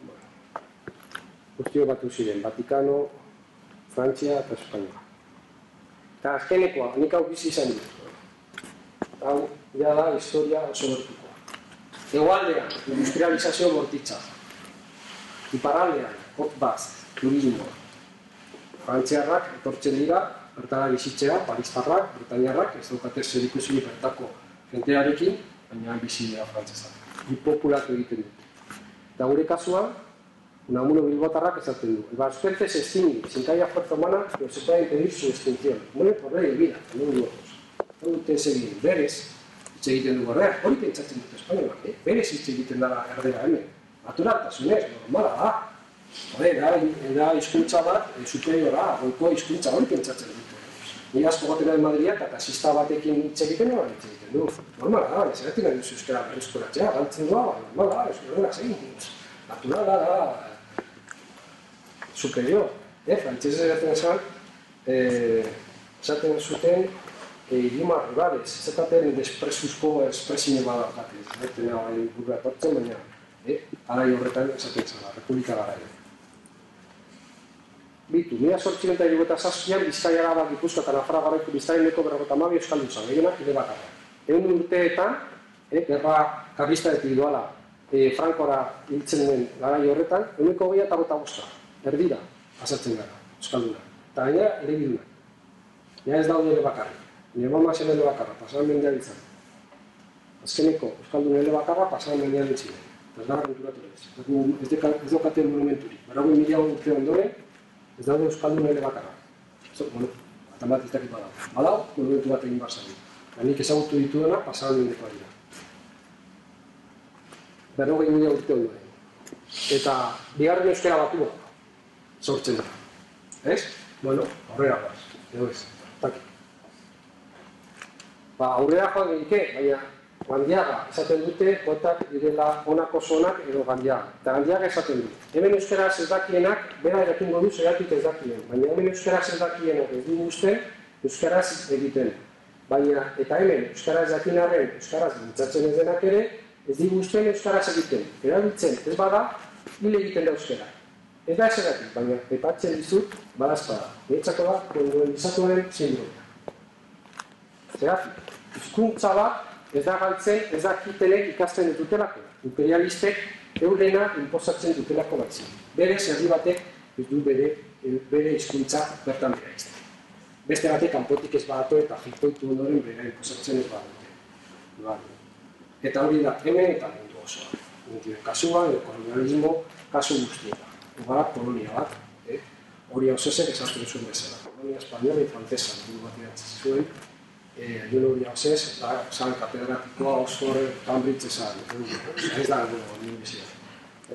Guztio batu ziren, Vatikano, Frantzia eta Espainoa. Eta azkenekoa, nik hau bizi izan dut. Hau, ja da, historia oso bertukoa. Egualdean, industrializazio bortitza. Iparraldean, hot baz, turismoa. Frantziarrak etortzen dira, bertara bizitzea, Paristarrak, Bretainiarrak, ez daukatez zer ikusi bertako jentearekin, baina bizi dira frantzezak. Dipopulatu egiten dut. Eta gure kasuan, Unamuno bilbotarrak esaten du. El Vascuence se extingue, sin que haya fuerza humana, pero se puede impedir su extinción. Muere por ley de vida, no huevos. No dute segin, berez, hitz egiten du gorreak, hori pentsatzen dut espainoak, eh? Berez hitz egiten dara erdera hemen. Naturaltasunez, normala da. Hore, da hizkuntza bat, superiora, goiko hizkuntza hori pentsatzen dut. Ni asko gotera de Madria eta tasista batekin hitz egiten nola hitz egiten du. Normala da, zeratik nahi duzu euskara berreskuratzea, galtzen doa, normala da, euskara zegin dut. Naturala da, superior. Eh, frantzesez egiten esan, esaten zuten idioma rurales, esaten despresuzko espresio badakate, esaten nahi burra etortzen, baina garai horretan esaten zela, Republika garaia. Bitu, mila zortziehun eta hirurogeita zazpian Bizkaia, Araba, Gipuzkoa eta Nafarroa garaiko biztanleko berrogeita hamabi euskaldun zan, gehienak elebakarra. Ehun urteetan, gerra karlistaretik doala Frankora hiltzen den garai horretan, ehuneko hogeia eta hogeita bosta, erdira, pasatzen gara, euskalduna. Eta gainera, ere bidunak. Ja ez daude elebakarri. Nire mama zen elebakarra, pasaran mendean ditzen. Azkeneko, euskaldun elebakarra pasaran mendean ditzen. Eta ez gara konturatu ez. Ez dokaten monumenturik. Berrogei mila urte ondoren, ez daude euskaldun elebakarra. Bueno, matematistak badau. Badau, monumentu bat egin barzari. Nik ezagutu dituena, pasaran mendeko dira. Berrogei mila urte ondoren. Eta bigarren euskara batu bat, sortzen da. Ez? Bueno, aurrera baz. Edo ez, taki. Ba, aurrera joan egike, baina Gandiaga esaten dute kotak direla honako zonak edo Gandiaga. Eta Gandiaga esaten du. Hemen euskaraz ez dakienak, bera erakingo du zeratik ez dakien. Baina hemen euskaraz ez dakienak ez dugu usten, euskaraz egiten. Baina, eta hemen euskaraz dakinarren, euskaraz mintzatzen ez denak ere, ez dugu usten euskaraz egiten. Erabiltzen ez bada, hil egiten da euskara. Ez da eseratik, baina epatzen dizut, badazpada. Behetzako da, kolonializatuaren sindromea. Zeratik, hizkuntza bat, ez da galtzen, ez da kitenek ikasten dutelako. Imperialistek eurena inposatzen dutelako batzen. Bere zerri batek ez du bere, bere hizkuntza bertan bera izan. Beste batek kanpotik ez badato eta jitoitu ondoren bere inposatzen ez badute. Eta hori da, hemen eta mundu osoa. Mundu kasuan, el kolonialismo kasu guztietan. Gara kolonia bat, hori hau zezek esaten zuen bezala. Kolonia espainola eta frantesa, dugu bat iratzen zuen, Jolo hori hau zez, eta zan katedratikoa, Oxford, Cambridge ezan, ez da nire bizia.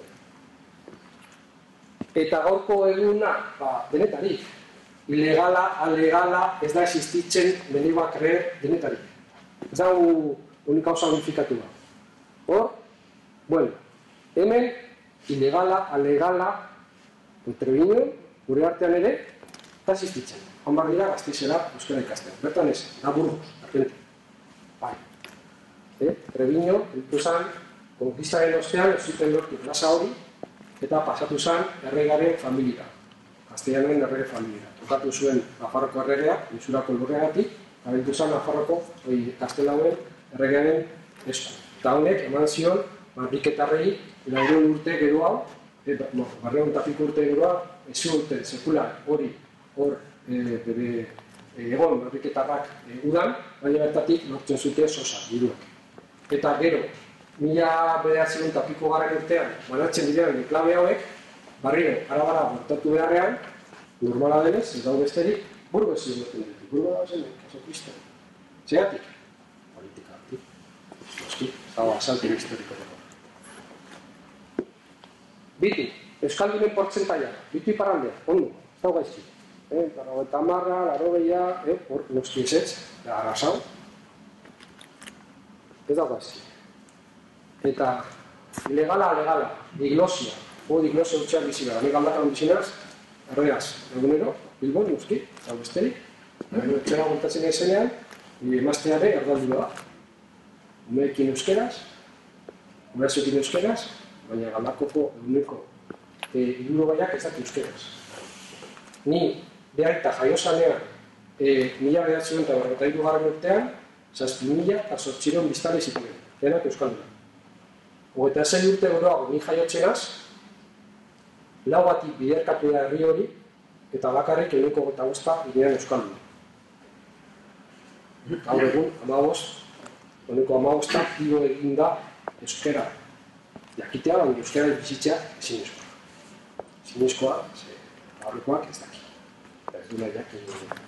Eta gaurko eguna, denetarik, ilegala, alegala, ez da existitzen benioa kreer denetarik. Ez da unika osa unifikatu da. Hor, bueno, hemen, ilegala, alegala, Treviño, gure artean ere, eta existitzen. Joan bar dira, Gasteizera, euskara ikasten. Bertan ez, da Burgos, Argenti. Bai. Treviño, ditu zan, konkistaren ostean, ez zuten lortu plaza hori, eta pasatu zan erregaren familia. Castellanoen errege familia. Tokatu zuen Nafarroko erregea, Insurako lurreagatik, eta ditu zan Nafarroko, Kastelauen erregearen esku. Eta honek, eman zion, Biketarrei, laurehun urte gero hau, barreun tapiko urte geroa, ez urte, sekular, hori, hor, bere egon, Biketarrak udan, baina bertatik lortzen zute sosa, diruak. Eta gero, mila bederatziehun tapiko garen urtean, banatzen diren klabe hauek, barriro, arabara bortatu beharrean, normala denez, ez dago besterik, Burgos ez duten ditu, Burgos da zen, kaso kristen. Zeratik? Politika hartik. Noski, ez dago asaltin historiko dago. Bitu, euskaldunen portzentaia, bitu iparraldea, ondo, ez dago gaizki. Eta marra, laro gehiagia, hor, noski ez ez, arrasau. Ez dago gaizki. Eta, ilegala, legala, diglosia, o diglosia utxean bizi gara, nik aldakaran bizinaz, erregaz, egunero, Bilbon, noski, ez dago besterik. Etxera gontatzen ezenean, emazteare erdalduna da. Umeekin euskeraz, umeazekin euskeraz, baina galdakoko eguneko hiruro baiak ez daki euskeraz. Ni behaita jaiozanean, mila bederatziehun eta berrogeita hiru garren urtean, zazpi mila eta zortziehun biztanle zituen, denak euskalduna. Hogeita sei urte goroago ni jaiotzenaz, lau batik biderkatu da herri hori, eta bakarrik ehuneko hogeita bosta ginean euskalduna. Gaur egun, hamabost, ehuneko hamabosta igo egin da euskara. Jakitea, baina euskara bizitzea ezinezkoa. Ezinezkoa, aurrekoak ez daki. Eta ez du nahi jakin.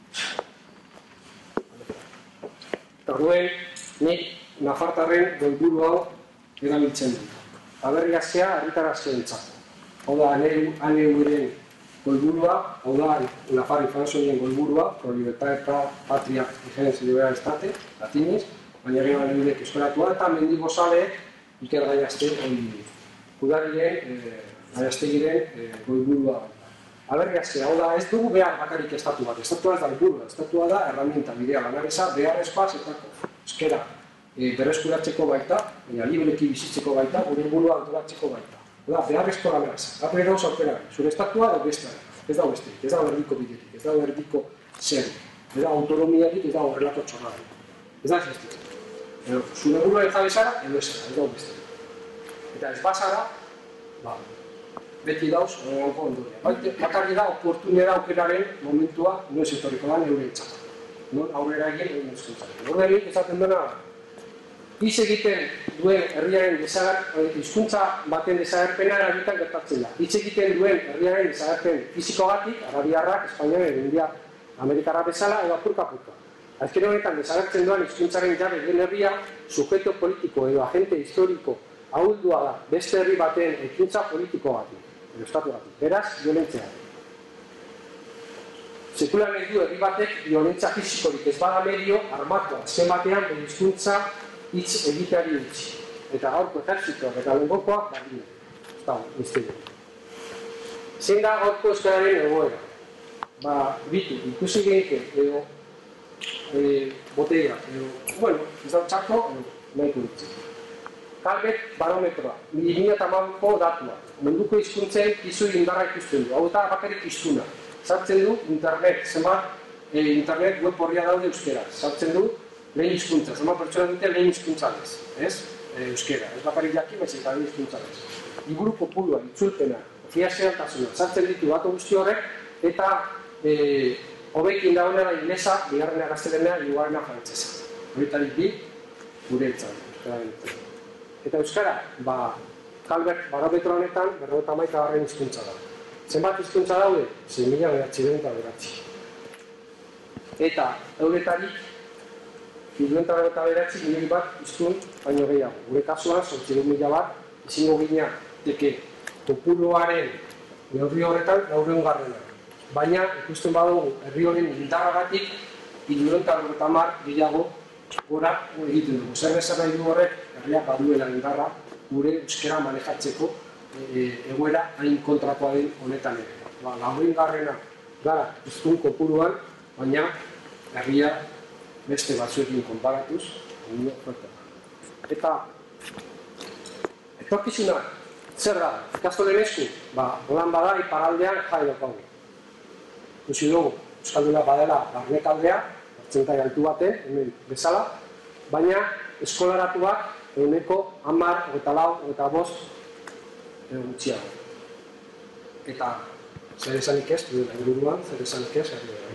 Eta orduen, nik Nafartarren goiburu hau erabiltzen dut. Aberriazea, herritarazio entzako. Hau da, ane euren goiburua, hau da, Nafar Infanzorien goiburua, Pro Libertad eta Patria Ingenes Liberal Estate, latinez, baina gero aleudek euskaratua, eta mendigo saleek, Iker Gaiazte, Gudariren, Gaiaztegiren goiburua. Aberriazkea, hau da, ez dugu behar bakarrik estatu bat. Estatua ez da helburua, estatua da erraminta bidea lanabeza, behar espaz eta euskera berreskuratzeko baita, baina libreki bizitzeko baita, gure helburua antolatzeko baita. Hau da, beharrezko lanabeza. Gaur gauza aukera, zure estatua da beste, ez da besterik, ez da erdiko bidetik, ez da erdiko zerik, ez da autonomiatik, ez da horrelako txorrari. Ez da existitzen. Zure helburua ez jabezara, edo ezara, ez da besterik. Eta ez bazara, ba, beti dauz, horrenko ondoria. Bakarri da, oportunera aukeraren momentua noiz etorriko da neurentzat. Non aurrera egin egin hizkuntzaren. Horrenik esaten dena, hitz egiten duen herriaren hizkuntza baten desagerpena erabiltzen gertatzen da. Hitz egiten duen herriaren desagerpen fisikogatik, arabiarrak, espainiarrak, india, amerikarra bezala, edo apurka-apurka. Azken honetan desagertzen duan hizkuntzaren jabe den herria, sujeto politiko edo agente historiko ahuldua da beste herri baten ekintza politiko batik. Estatu batik. Beraz, violentzia. Sekulan nahi du herri batek violentzia fisikorik ez bada medio armatua, zen batean bere hizkuntza hitz egiteari utzi. Eta gaurko ejertzitoak eta lengokoak bardina. Ez da, misterio. Zein da gaurko euskararen egoera? Ba, bitu, ikusi genike, edo, e, boteia, edo, bueno, ez da txako, edo, nahiko dutzi. Kalbet barometroa, mila eta hamabiko datua. Munduko hizkuntzen pisu indarra ikusten du. Hau eta bakarrik hiztuna. Sartzen du internet, zenbat e, internet web horria daude euskera. Sartzen du lehen hizkuntza, zenbat pertsona dute lehen hizkuntza ez, ez? E, euskera, ez bakarrik jaki, baizik eta lehen hizkuntza ez. Liburu kopurua, itzulpena, fiazionaltasuna, sartzen ditu dato guzti horrek, eta e, hobekin dagoenera inglesa, bigarrena gaztelenea, hirugarrena frantsesa. Horretarik bi, gure etzan. Eta euskara, ba, Kalbert barometro honetan berrogeita hamaika garren hizkuntza da. Zenbat hizkuntza daude? sei mila bederatziehun eta bederatzi. Eta euretarik hirurogeita berrogeita bederatzi milioi bat hiztun baino gehiago. Gure kasuan zortziehun mila bat ezingo gina teke kopuruaren neurri horretan laurehun garrena. Baina ikusten badugu herri honen indarragatik hirurogeita berrogeita hamar gehiago gora egiten dugu. Zer esan nahi du horrek herriak baduela indarra gure euskera manejatzeko e, egoera hain kontrakoa den honetan ere. Ba, laurogeita garrena gara hiztun kopuruan, baina herria beste batzuekin konparatuz, ondo fuerte. Eta etorkizuna zer da? Ikastolen esku, ba, lan bada iparraldean jai daukagu. Ikusi dugu, euskalduna badela barnekaldea, ertzentai altu baten, hemen bezala, baina eskolaratuak ehuneko hamar, hogeita lau, hogeita bost gutxiago. Eta zer esanik ez, duela inguruan, zer esanik ez, herri dira.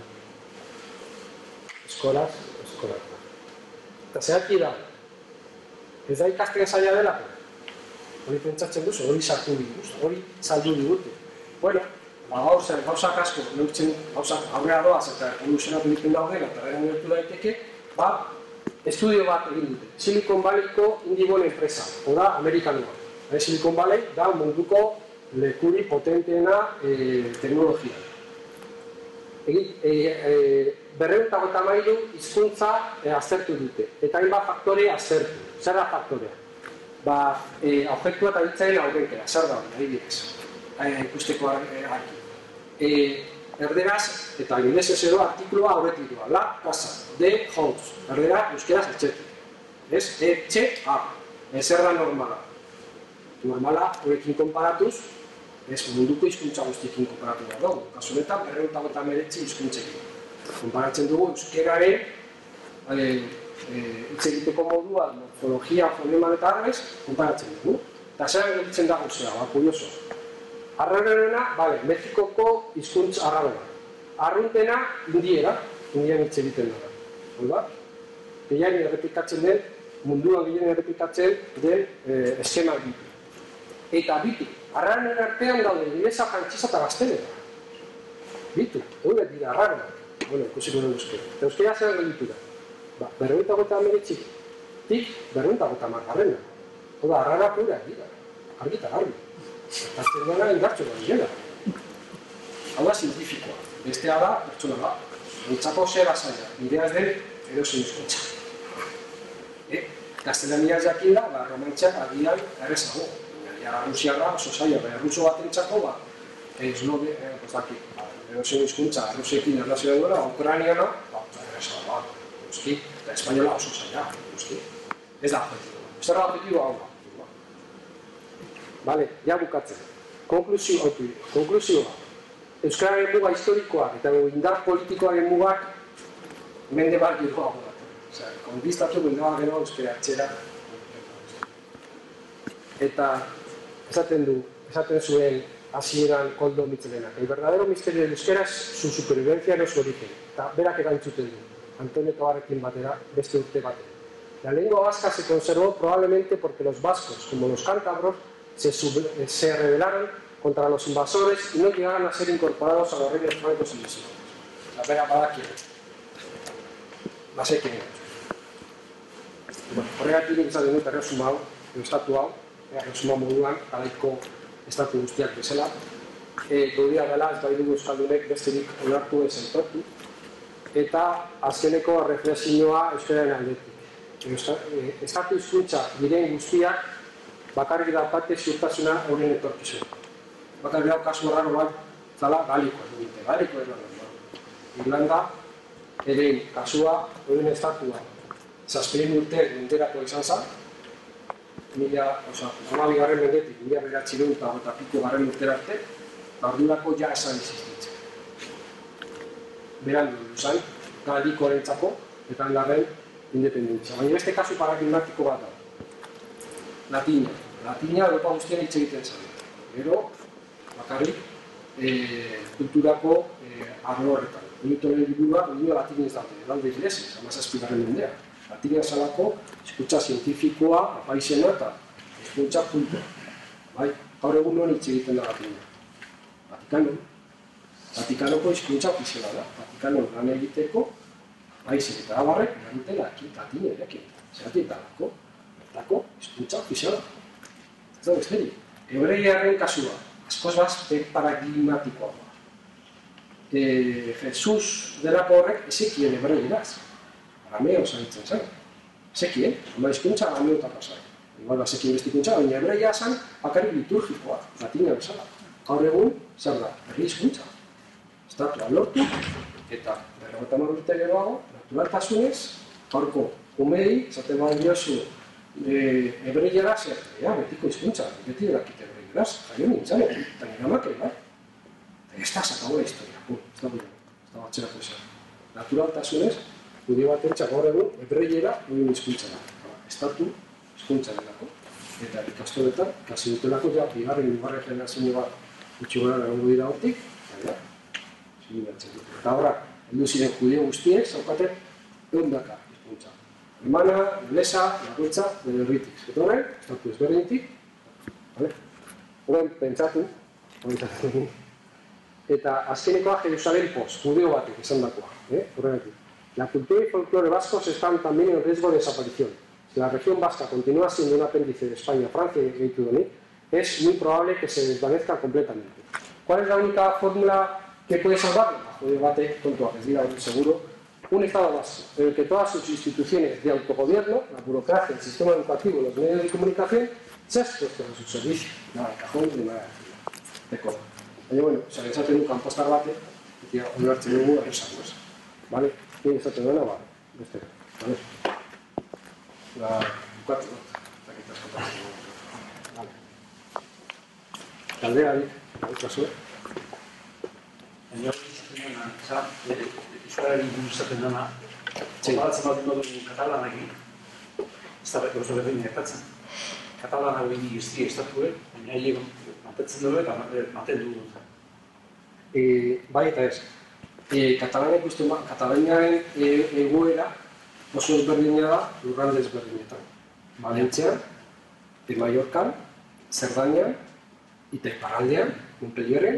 Eskolaz, eskolaz. Eta zehaki da, ez da ikasten zaila delako. Hori pentsatzen duzu, hori sartu diguz, hori saldu digute. Bueno, ba, gauzak, gauzak asko, neurtzen gauzak aurrera doaz eta evoluzionatu egiten daudela, eta garen gertu daiteke, ba, estudio bat egin dute. Silicon Valleyko Indibon enpresa, oda amerikanua. E, Silicon Valley da munduko lekuri potenteena e, teknologia. Egin, e, e, berrehun eta hogeita hamairu hizkuntza e, aztertu dute, eta hainbat faktore aztertu. Zer da faktorea? Ba, e, objektua eta hitzaren aurrenkera, zer da hori, adibidez, e, ikusteko argi. E, erderaz, eta inglesez edo artikuloa aurretik doa, la casa, de house, erdera euskeraz etxetik. Ez, etxe, a, ezer da normala. Normala, horrekin konparatuz, ez munduko hizkuntza guztiekin konparatu behar dugu. Kasu honetan, berrehun eta hogeita hemeretzi hizkuntzekin. Konparatzen dugu euskeraren hitz egiteko modua, morfologia, foneman eta arrez, konparatzen dugu. Eta zer gelditzen da guzea, ba, kurioso. Arrarena, bale, Mexikoko hizkuntz arrabera. Arruntena, indiera, indian hitz egiten dara. Holda? Gehien errepikatzen den, munduan gehien errepikatzen den eh, eskema bitu. Eta bitu, arrarenen artean daude, inglesa, frantsesa eta gaztelera. Bitu, hori dira arrarena. Bueno, ikusiko dugu euskera. Eta euskera zer gelditu da. Ba, berrogeita hogeita hemeretzik, tik berrogeita hogeita hamargarrena. Oda, arrara pura, dira. Argita garbi. Azten duena indartxo da direla. Hau da zientifikoa. Bestea da, pertsona da. Nintzako zera zaila. Nirea ez den, edo zein hizkuntza. E, gaztelania ez jakin da, ba, romantxak agian errezago. Ja, Rusiarra oso zaila, baina ruso bat entzako, ba, eslove, ez dakit, edozein hizkuntza Errusiarekin erlazioa duela, ukrainiana, erresa da, guzti, eta espainola oso zaila, guzti. Ez da objetiboa. Zer da objetiboa hau da. Bale, ja bukatzen. Konklusioa. Konklusioa. Euskararen muga historikoak eta indar politikoaren mugak mende bat giroa hau da. Osea, konbistatu mende bat gero euskara atxera. Eta esaten du, esaten zuen hasieran Koldo Mitzelenak. El verdadero misterio del euskera es su supervivencia en su origen. Eta berak erantzuten du. Antonio Tobarrekin batera, beste urte batera. La lengua vasca se conservó probablemente porque los vascos, como los cántabros, se, se rebelaron contra los invasores y no llegaron a ser incorporados a los reinos francos y visigodos. La pena para quién. No sé quién. Bueno, horregatik izan dut erresuma hau, estatu hau, erresuma moduan, garaiko estatu guztiak bezala, gaudia dela ez bai dugu euskaldunek besterik onartu ez aitortu, eta azkeneko reflexioa euskararen aldetik. Estatu hizkuntza diren guztiak bakarrik daukate ziurtasuna horien etorkizun. Bakarrik dauk kasu erraro bat, zala galikoa dugite, galiko erraro. Irlanda, ere kasua horien estatua zazpiren urte menderako izan zen, mila, oza, hamabi garren mendetik, mila bederatziehun eta piko garren urtera arte, eta ordurako ja esan existitzen. Berandu duzan, galikoarentzako eta larren independentzia. Baina beste kasu paradigmatiko bat da. Latina. Latina Europa guztian hitz egiten zen. Gero, bakarrik, kulturako arlo horretan. Newtonen liburua, nire latinez daute, elalde iglesias, hamazazpigarren mendea. Latina salako, hizkuntza zientifikoa, apaizena eta hizkuntza kultura. Bai, gaur egun non hitz egiten da Latina. Vatikano. Vatikanoko hizkuntza ofiziala da. Vatikano lan egiteko, Baizik eta abarrek, egiten latin erekin. Zeratik dalako, bertako, hizkuntza ofiziala. Ez da besterik. Hebreiarren kasua, askoz bazte paradigmatikoa da. Jesus delako horrek ezekien hebreieraz. Arameo zaitzen zen. Ezekien, ama hizkuntza arameo eta pasai. Igual bazekien beste hizkuntza, baina hebreia zen bakarrik liturgikoa, latina bezala. Gaur egun, zer da, herri hizkuntza. Estatua lortu, eta berrogeita hamar urte geroago, naturaltasunez, gaurko umei, esaten bada diozu, hebreiera zer, ea, betiko hizkuntza, beti delakit hebreieraz, jaio nintzen, eta nire amak bai. Ez da sakabo da historia, ez da buena, ez da batxerako izan. Naturaltasunez, judio bat entxak gaur egun, hebreiera nire hizkuntza da. Estatu hizkuntza delako, eta ikastoletan, ikasi dutelako ja, bigarren, bigarren generazio bat, gutxi gara egongo dira hortik, eta Eta horra, heldu ziren judio guztiek, zaukaten, egun daka hizkuntza. Alemana, inglesa, laguntza, berritik. Eta horren, estatu ezberdintik, horren pentsatu, eta azkenekoa Jerusalén post, judio batek esan dakoa. Horregatik. La cultura y folclore vascos están también en riesgo de desaparición. Si la región vasca continúa siendo un apéndice de España, Francia y Reino Unido, es muy probable que se desvanezca completamente. ¿Cuál es la única fórmula que puede salvarlo? Bajo debate, tonto, les diga seguro, un Estado vasco en el que todas sus instituciones de autogobierno, la burocracia, el sistema educativo y los medios de comunicación se presten a su servicio. Nada, de cajón, ni nada de cola. Baina, bueno, zaren esaten du kanpostar bate, eta onartzen dugu erresak goza. Bale? Nire esaten duena, ba, beste. Bale? La bukatu dut. Zakitaz kontatzen dugu. Bale. Galdera, dik, zuen. Baina hori izaten dena, esan, euskarari izaten dena, konbaratzen bat dugu katalanekin, ez da oso berdin gertatzen. Katalanak behin gizti estatuek, baina hile mantetzen dugu eta manten dugu. Bai eta ez. Katalanek uste ma, Katalaniaren egoera oso ezberdina da lurralde ezberdinetan. Valentzian, de Mallorcan, Zerdañan, eta Iparraldean, Montpellierren,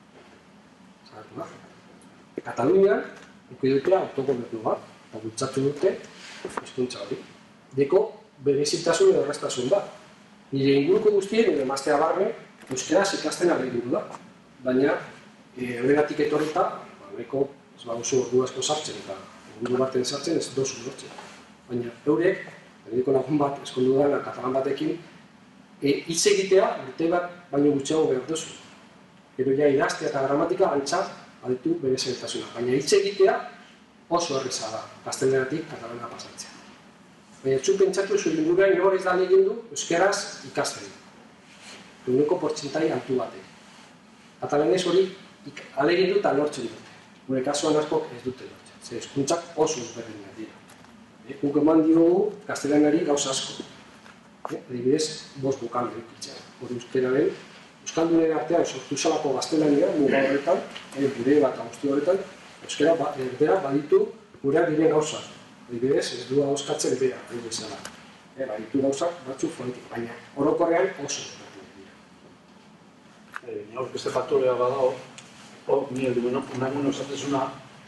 Katalunian, ikusi dutela autogobernu bat, eta bultzatu dute hizkuntza hori. Deko berezitasun edo erraztasun bat. Nire inguruko guztien, nire emaztea barne, euskeraz ikasten ari dugu da. Baina, horregatik etorreta, nahiko ez baduzu ordu asko sartzen eta inguru baten sartzen ez dozu lortzen. Baina, eurek, nireko lagun bat, eskondu dana katalan batekin, hitz egitea urte bat baino gutxiago behar duzu. Gero ja idaztea eta gramatika antza baditu bere zertasuna. Baina hitz egitea oso erreza da, gazteleratik katalana pasatzea. Baina txu pentsatu zuen inguruan nor ez da egin du euskeraz ikasten. Ehuneko portzentai altu batek. Katalanez hori alegin du eta lortzen dute. Gure kasuan askok ez dute lortzen. Ze hizkuntzak oso ezberdinak dira. Guk eman diogu gaztelanari gauza asko. Adibidez, bost bokal edukitzea. Hori euskeraren, euskaldunen artean sortu salako gaztelania, muga horretan, gure bat guzti horretan, euskera erdera baditu gureak diren gauzak. Adibidez, ez du ahoskatzen bera, hori bezala. Baditu gauzak batzuk fonetik, baina orokorrean oso ezberdinak dira. Hor, beste faktorea badago, hor, nire duen, unagun osatezuna,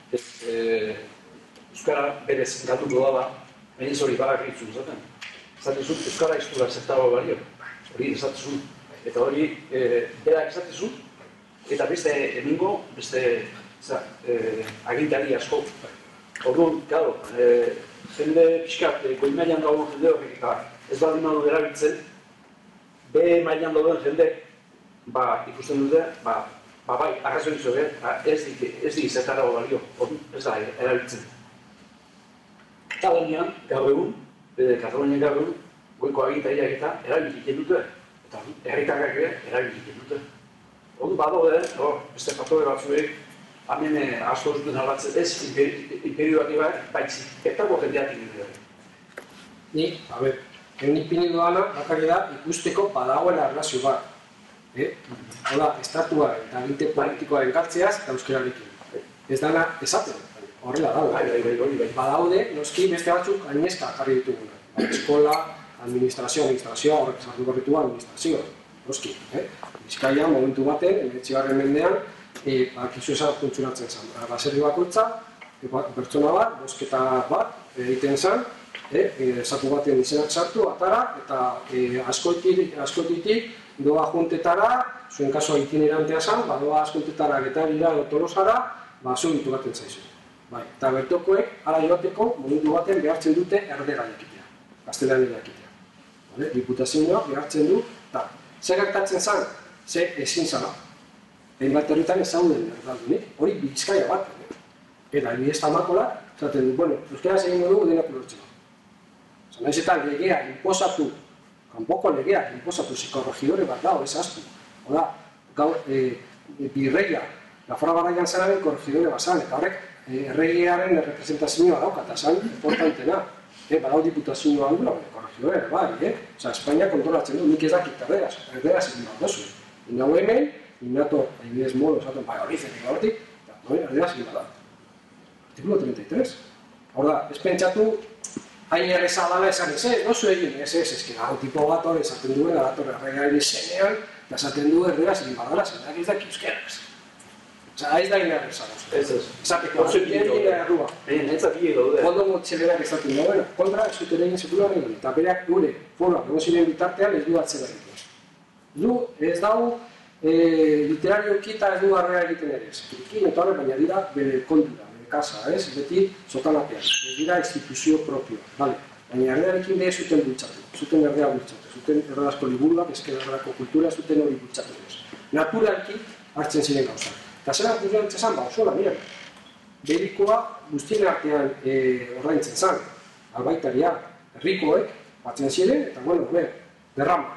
euskara berez gatuko daba, baina hori barak egitzu zaten. Zatezun, euskara izturak zertaba balio, hori esatezun, eta hori berak esatezun, eta beste emingo, beste agintari asko. Orduan, claro, jende pixkat, goi mailan dagoen jende horrek ez baldin manu erabiltzen, be mailan dagoen jende, ba, ikusten dute, ba, ba, bai, arrazoi zoge, ez di zertara balio, ez da erabiltzen. Katalanian, gaur egun, Katalanian gaur egun, goiko agintariak eta erabiliken dute, eta herritarrak ere erabiliken dute. Ordu badaude, beste faktore batzuek, hemen asko zuten albatzen ez, imperioak ibar, baitzik, etako jendeak dira. Ni, a ber, egin ipini doana, bakarri da, ikusteko badagoela erlazio bat. Hola, estatuaren eta aginte politikoaren gartzeaz eta euskerarekin. Ez dana esaten, horrela dago. Badaude, noski beste batzuk aineska jarri dituguna. Eskola, administrazioa, administrazioa, horrek sartu gorritua administrazioa. Noski, Bizkaia momentu baten, emeretzigarren mendean, bakizu esan funtzionatzen zen. Baserri bakoitza, pertsona bat, bosketa bat egiten zen, esatu baten izenak sartu, atara, eta askotitik doa juntetara, zuen kasua itinerantea zen, doa askuntetara getarira edo Tolosara, zuen ditu baten zaizu. Eta bertokoek, ara joateko, momentu baten behartzen dute erdera jakitea, gaztelania jakitea. Diputazioa behartzen du, eta zer gertatzen zen, ze ezin zala. Hainbat herritan ez zauden erdaldunik, hori Bizkaia bat. Eta adibidez Tamakolak, zaten du, bueno, euskaraz egin dugu denak lortzeko. Naiz eta legea inposatu, kanpoko legeak inposatu psikorregidore bat dago, ez aztu. Oda, gaur, birreia, Gafora Barraian zenaren korregidore bat zan, eta horrek erregearen representazioa dauka, eta zan importantena. Badau diputazioa aldura, korregidore bai, oza, Espainia kontrolatzen du, nik ez dakit erderaz, erderaz egin bat dozu. Inau hemen, innato, adibidez modo, esaten, bai, hori zen, hortik, eta erderaz egin bat da. Artikulo treinta y tres. Hor da, ez pentsatu, hain erreza dala esan ez, ez, dozu egin, ez, ez, ez, dago tipo bat hori esaten duen, dator erregearen izenean, eta esaten du erderaz egin bat dala, zendak ez daki euskeraz. Oza, ez da ina erreza dozu. Ez, ez. Esateko, bien dira errua. Entzat bide daude. Kondo motxelerak esaten du, bueno, kontra, ez dut egin sekular egin, eta berak gure, foroak, egon ziren bitartean ez du atzera egiten. Du, ez dau, literario kita ez du garrera egiten ere, ez. Kirkin eta horre, baina dira bere kontura, bere kasa, ez, beti sotanapean, ez dira instituzio propioa, bale. Baina erdearekin behe zuten bultzatu, zuten erdea bultzatu, zuten erderazko liburuak, ezken erderazko kultura, zuten hori bultzatu ez. Naturalki hartzen ziren gauzak. Eta zera kulturan txezan, ba, osola, mira. Berikoa guztien artean ordaintzen zan, albaitaria, herrikoek, batzen ziren, eta bueno, be, derrama.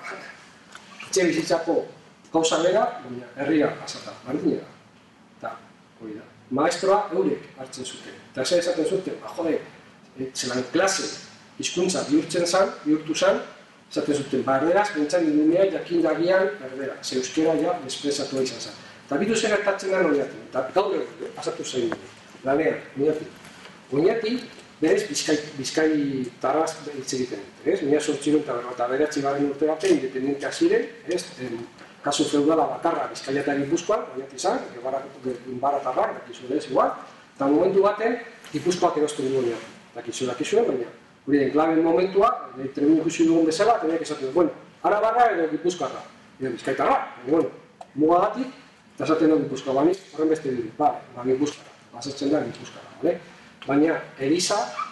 Etxe bizitzako gauza bera, baina herria azata, bardina da. Eta, hori da. Maestroa eurek hartzen zuten. Eta zer esaten zuten, ba, jode, zelan klase, hizkuntza bihurtzen zan, bihurtu zan, esaten zuten, ba, erderaz, bentsaan indunea jakindagian erdera, ze euskera ja despresatua izan zan. Eta bitu zer gertatzen da oinati, eta gaur egun, pasatu zein dugu. Lanean, oinati. Oinati, berez, Bizkai tarraz hitz egiten dute, ez? Mila sortziron eta berrota beratzi garen urte batean, independentea ziren, ez? Kasu feudala bakarra Bizkaia eta Gipuzkoan, oinati zan, Baratarrak, dakizu ez, igual. Eta momentu baten, Gipuzkoak erosten dugu oinati. Dakizu, dakizu, baina, hori den klaben momentua, tremin ikusi dugun bezala, tenek esaten, bueno, Arabarra edo Gipuzkoarra. Edo Bizkaitarra, bueno, mugagatik, eta esaten da Gipuzkoa, bani, horren beste dira, bale, ba, Gipuzkoa, basatzen da Gipuzkoa, bale? Baina, Eliza,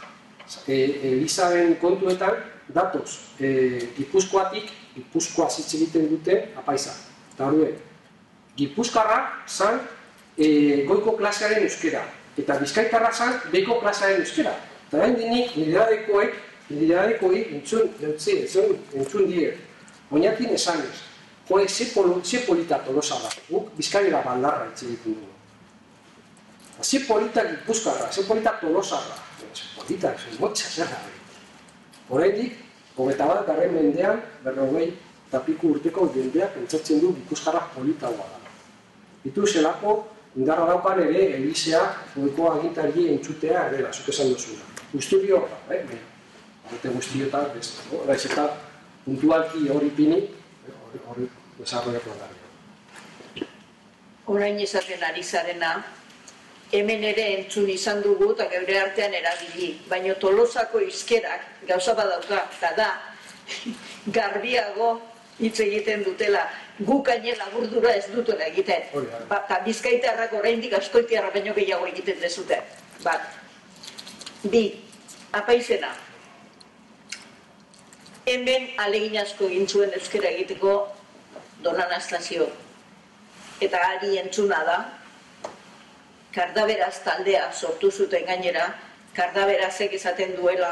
Elizaren kontuetan, datoz, Gipuzkoatik, Gipuzkoa zitz egiten dute apaiza. Eta hori, Gipuzkarra zan e, goiko klasearen euskera, eta bizkaitarra zan behiko klasearen euskera. Eta hain dinik, nideradekoek, nideradekoek entzun, entzun, entzun diek, oinakin esanez, joe, ze, polo, ze polita Tolosa da, guk bizkaira baldarra etxe ditu dugu. Ze polita Gipuzkarra, ze polita Tolosa da, ze polita, ze motxa zer da. Horrendik, hogeita bat garren mendean, berrogei eta piku urteko jendeak pentsatzen du Gipuzkarra polita hua da. Itu zelako, indarra daukan ere, elizeak, goiko agintari entzutea ere, zuk esan duzuna. Guzturi hor da, eh? Horrete guztiotan, ez, horreiz eta puntualki hori pini, hori desarrollatu da. Orain esaten ari zarena, hemen ere entzun izan dugu eta geure artean erabili, baina Tolosako hizkerak gauza badauka, eta da, garbiago hitz egiten dutela, guk gaine laburdura ez dutela egiten. Eta bizkaitarrak oraindik askoitiarra baino gehiago egiten dezute. Bat. Bi, apaizena. Hemen alegin asko egin zuen euskara egiteko Don Anastasio. Eta ari entzuna da, Kardaberaz taldea sortu zuten gainera, Kardaberazek esaten duela,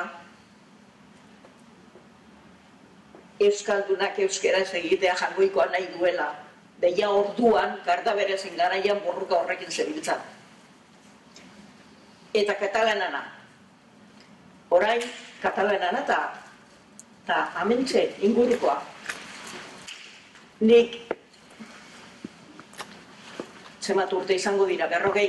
euskaldunak euskeraz egitea jangoikoa nahi duela. Deia orduan, Kardaberazen garaian borruka horrekin zebiltzan. Eta katalanana. Orain, katalanana eta eta amentxe ingurukoa. Nik zemat urte izango dira, berrogei.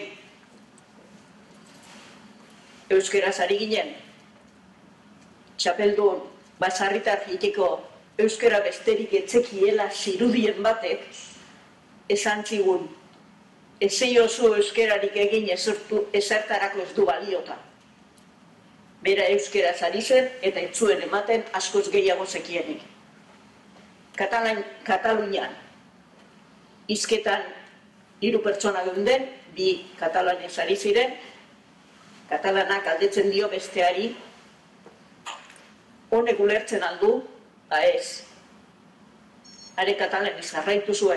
Euskeraz ari ginen, txapeldun, basarritar hiteko euskera besterik etzekiela zirudien batek, esan zigun, ezei oso euskerarik egin ezertarako ez du baliota. Bera euskeraz ari zen eta itzuen ematen askoz gehiago zekienik. Katalan, Katalunian, hizketan hiru pertsona geunden, bi katalanez ari ziren, katalanak galdetzen dio besteari, honek ulertzen aldu, ba ez. Are katalanez jarraitu zuen.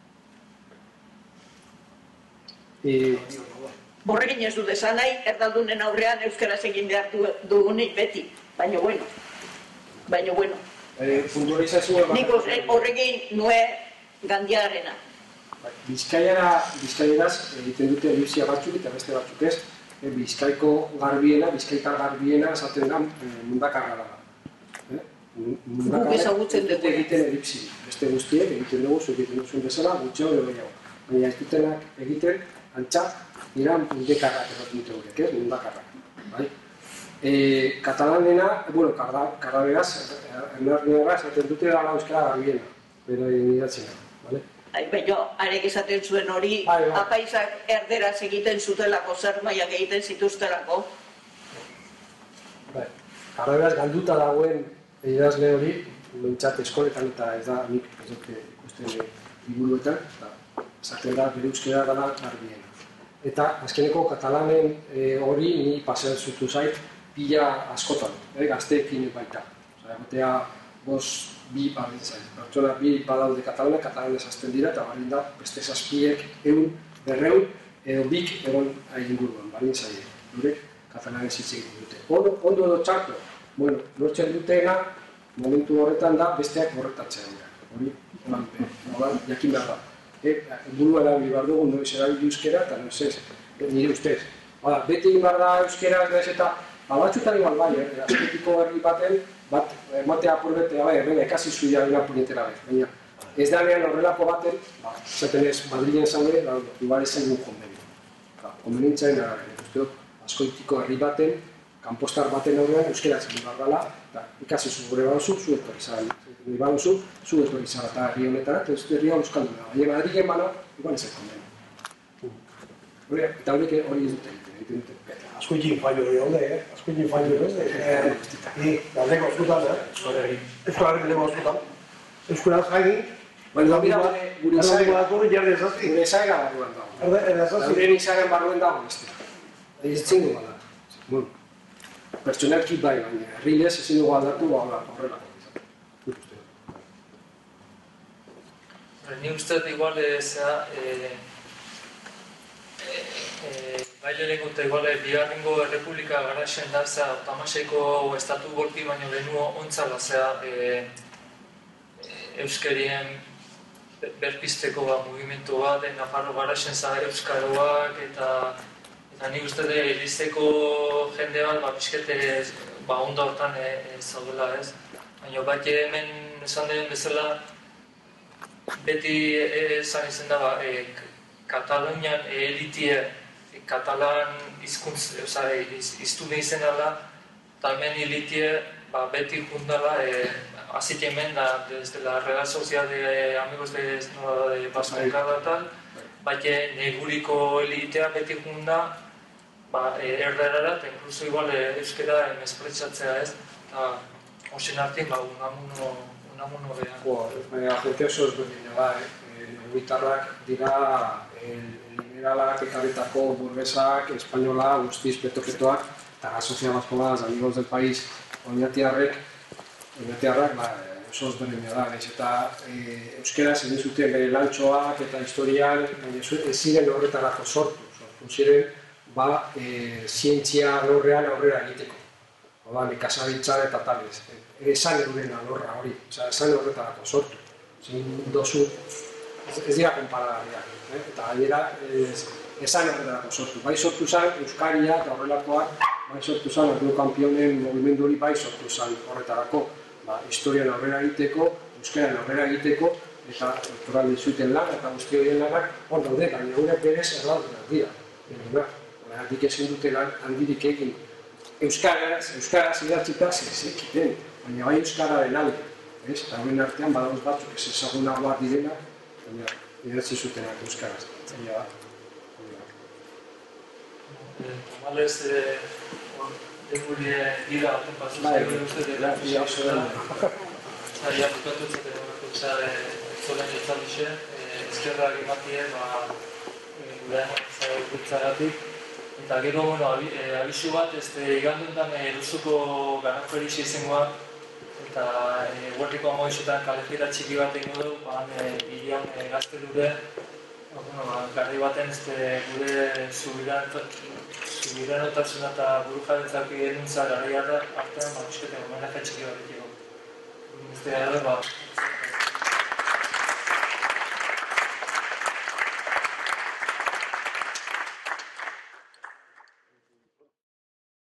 E... Borrekin ez dut esan nahi, erdaldunen aurrean euskaraz egin behar dugunik beti, baina bueno, baina bueno. E, puntualizazioa... Nik horrekin nue gandiarena. Bizkaiara, Bizkaieraz egiten dute elipsia batzuk eta beste batzuk ez, e, Bizkaiko garbiena, Bizkaitar garbiena esaten da e, mundakarra da. E? Guk ezagutzen dugu. Egiten elipsi, beste guztiek egiten dugu, zu egiten duzuen bezala, gutxeo edo gehiago. Baina ez dutenak egiten, antza, dira mundekarrak erraten dute horiek, ez, mundakarrak. Bai? E, katalanena, bueno, kardaberaz, ernarneara esaten dute dala euskara garbiena, bero idatzena, bale? Baina, arek esaten zuen hori, bai, bai. Apaisak erderaz egiten zutelako, zer maiak egiten zituztelako. Bai, kardaberaz galduta dagoen idazle hori, bentsat eskoletan eta ez da nik ez dute ikusten liburuetan, eta esaten da bere euskara dela garbiena. Eta azkeneko katalanen e, hori ni pasean zutu zait pila askotan, eh, gazteekin baita. Osea, egotea bos bi baldintzai. Pertsona bi badaude katalanak, katalanez hasten dira, eta baldin da beste zazpiek, egun, berreun, edo bik egon inguruan, baldintzai. Durek katalanez hitz egiten dute. Ondo, ondo edo txarto, bueno, lortzen dutena, momentu horretan da besteak horretatzea dira. Hori, holan, holan, jakin behar da. Burua erabili behar dugu, noiz erabili euskera eta noiz ez, nire ustez. Hala, bete egin behar da euskera ez eta batzutan igual bai, azketiko herri baten, bat ematea apurbetea bai, errena ekasi zuia dira puñetera bez. Baina ez da behan horrelako baten, zaten ez Madrilen zaude, igual ezen gu konbenio. Konbenientzaren arabera, uste dut, azkoitiko herri baten, kanpostar baten aurrean euskera ez behar dela, eta ikasi zu gure baduzu, zu etorri zara. Nahi baduzu, zu etorri zara eta herri honetara, eta ez herria euskalduna. Baina Madrilen bana, igual ez konbenio. Eta horiek hori ez dute egiten dute. Askoikin fallo hori haude, eh? Askoikin fallo hori haude. Ni, galdeko eskutan, eh? Euskararrik lego eskutan. Euskaraz gaini, Baina, mira, gure izaera gure izaera barruan dago. Gure izaera barruan dago, beste. Ez zindu bada. Bueno, pertsonalki bai, baina herrilez ezin dugu aldatu horrelako. Ni uste dut igual zera, bai lehenengo eta igual bigarrengo errepublika garaxen da, zera, tamaseiko estatu golpi baino lehenuo ontzala, zera, euskerien berpizteko mugimendu bat, Nafarro garaxen zara euskaroak, eta eta nik uste dut elizteko jende bat, pixkete onda hortan zaudela ez. Baina bat hemen esan den bezala, beti esan izan da, Katalunian elitie, katalan hizkuntz, iztune izan dela, eta hemen elitie beti jundala, azit hemen da, desde la Real Sociedad de Amigos de Basconcada tal, baina neguriko elitea beti junda, erderara, eta inkluso igual euskera emespretxatzea ez, eta hoxen artin, unamuno beha. Baina, gente oso ezberdina da, Neguitarrak dira liberalak, ekarritako burguesak, espainola, guztiz petoketoak, eta la Sociedad Vascongada, los amigos del país, oinatiarrek, oinatiarrak oso ezberdina da, eta euskeraz egin zuten bere lantxoak eta historian, ez ziren horretarako sortu, sortu ziren, ba, zientzia alorrean aurrera egiteko. Oda, nekazaritza eta talez. Esan euren alorra hori, esan horretarako sortu. Zin dozu, ez dira konparagariak. Eta gainera, esan horretarako sortu. Bai sortu zen, Euskaria eta horrelakoak, bai sortu zen, Arduo Kampionen movimendu hori bai sortu zen horretarako. Historian aurrera egiteko, Euskarian aurrera egiteko, eta doktoral dizuiten lan, eta guzti horien lanak, hor daude, baina horiek berez erraldunak dira. Horregatik ezin dute lan handirik egin. Euskaraz, Euskaraz idatzita zezekiten, baina bai Euskararen alde. Eta horren artean badauz batzuk ez ezagunagoak direnak, baina idatzi zutenak Euskaraz. Tamalez, dengurie dira baten pasuz egin uste dira oso da. Zaila bukatutzat egorako zolen jeltzalixe, ezkerra egimatie, gure urtzagatik. Eta gero, bueno, abisu bat, iganduntan Rusuko ganaferixi izangoa, eta huertiko amoizetan kalejira txiki bat egin dugu, bilion gazte dure, garri baten gure subiranotasuna eta buru jabetzak enuntza garri artean, eusketen homenaje txiki bat egin dugu.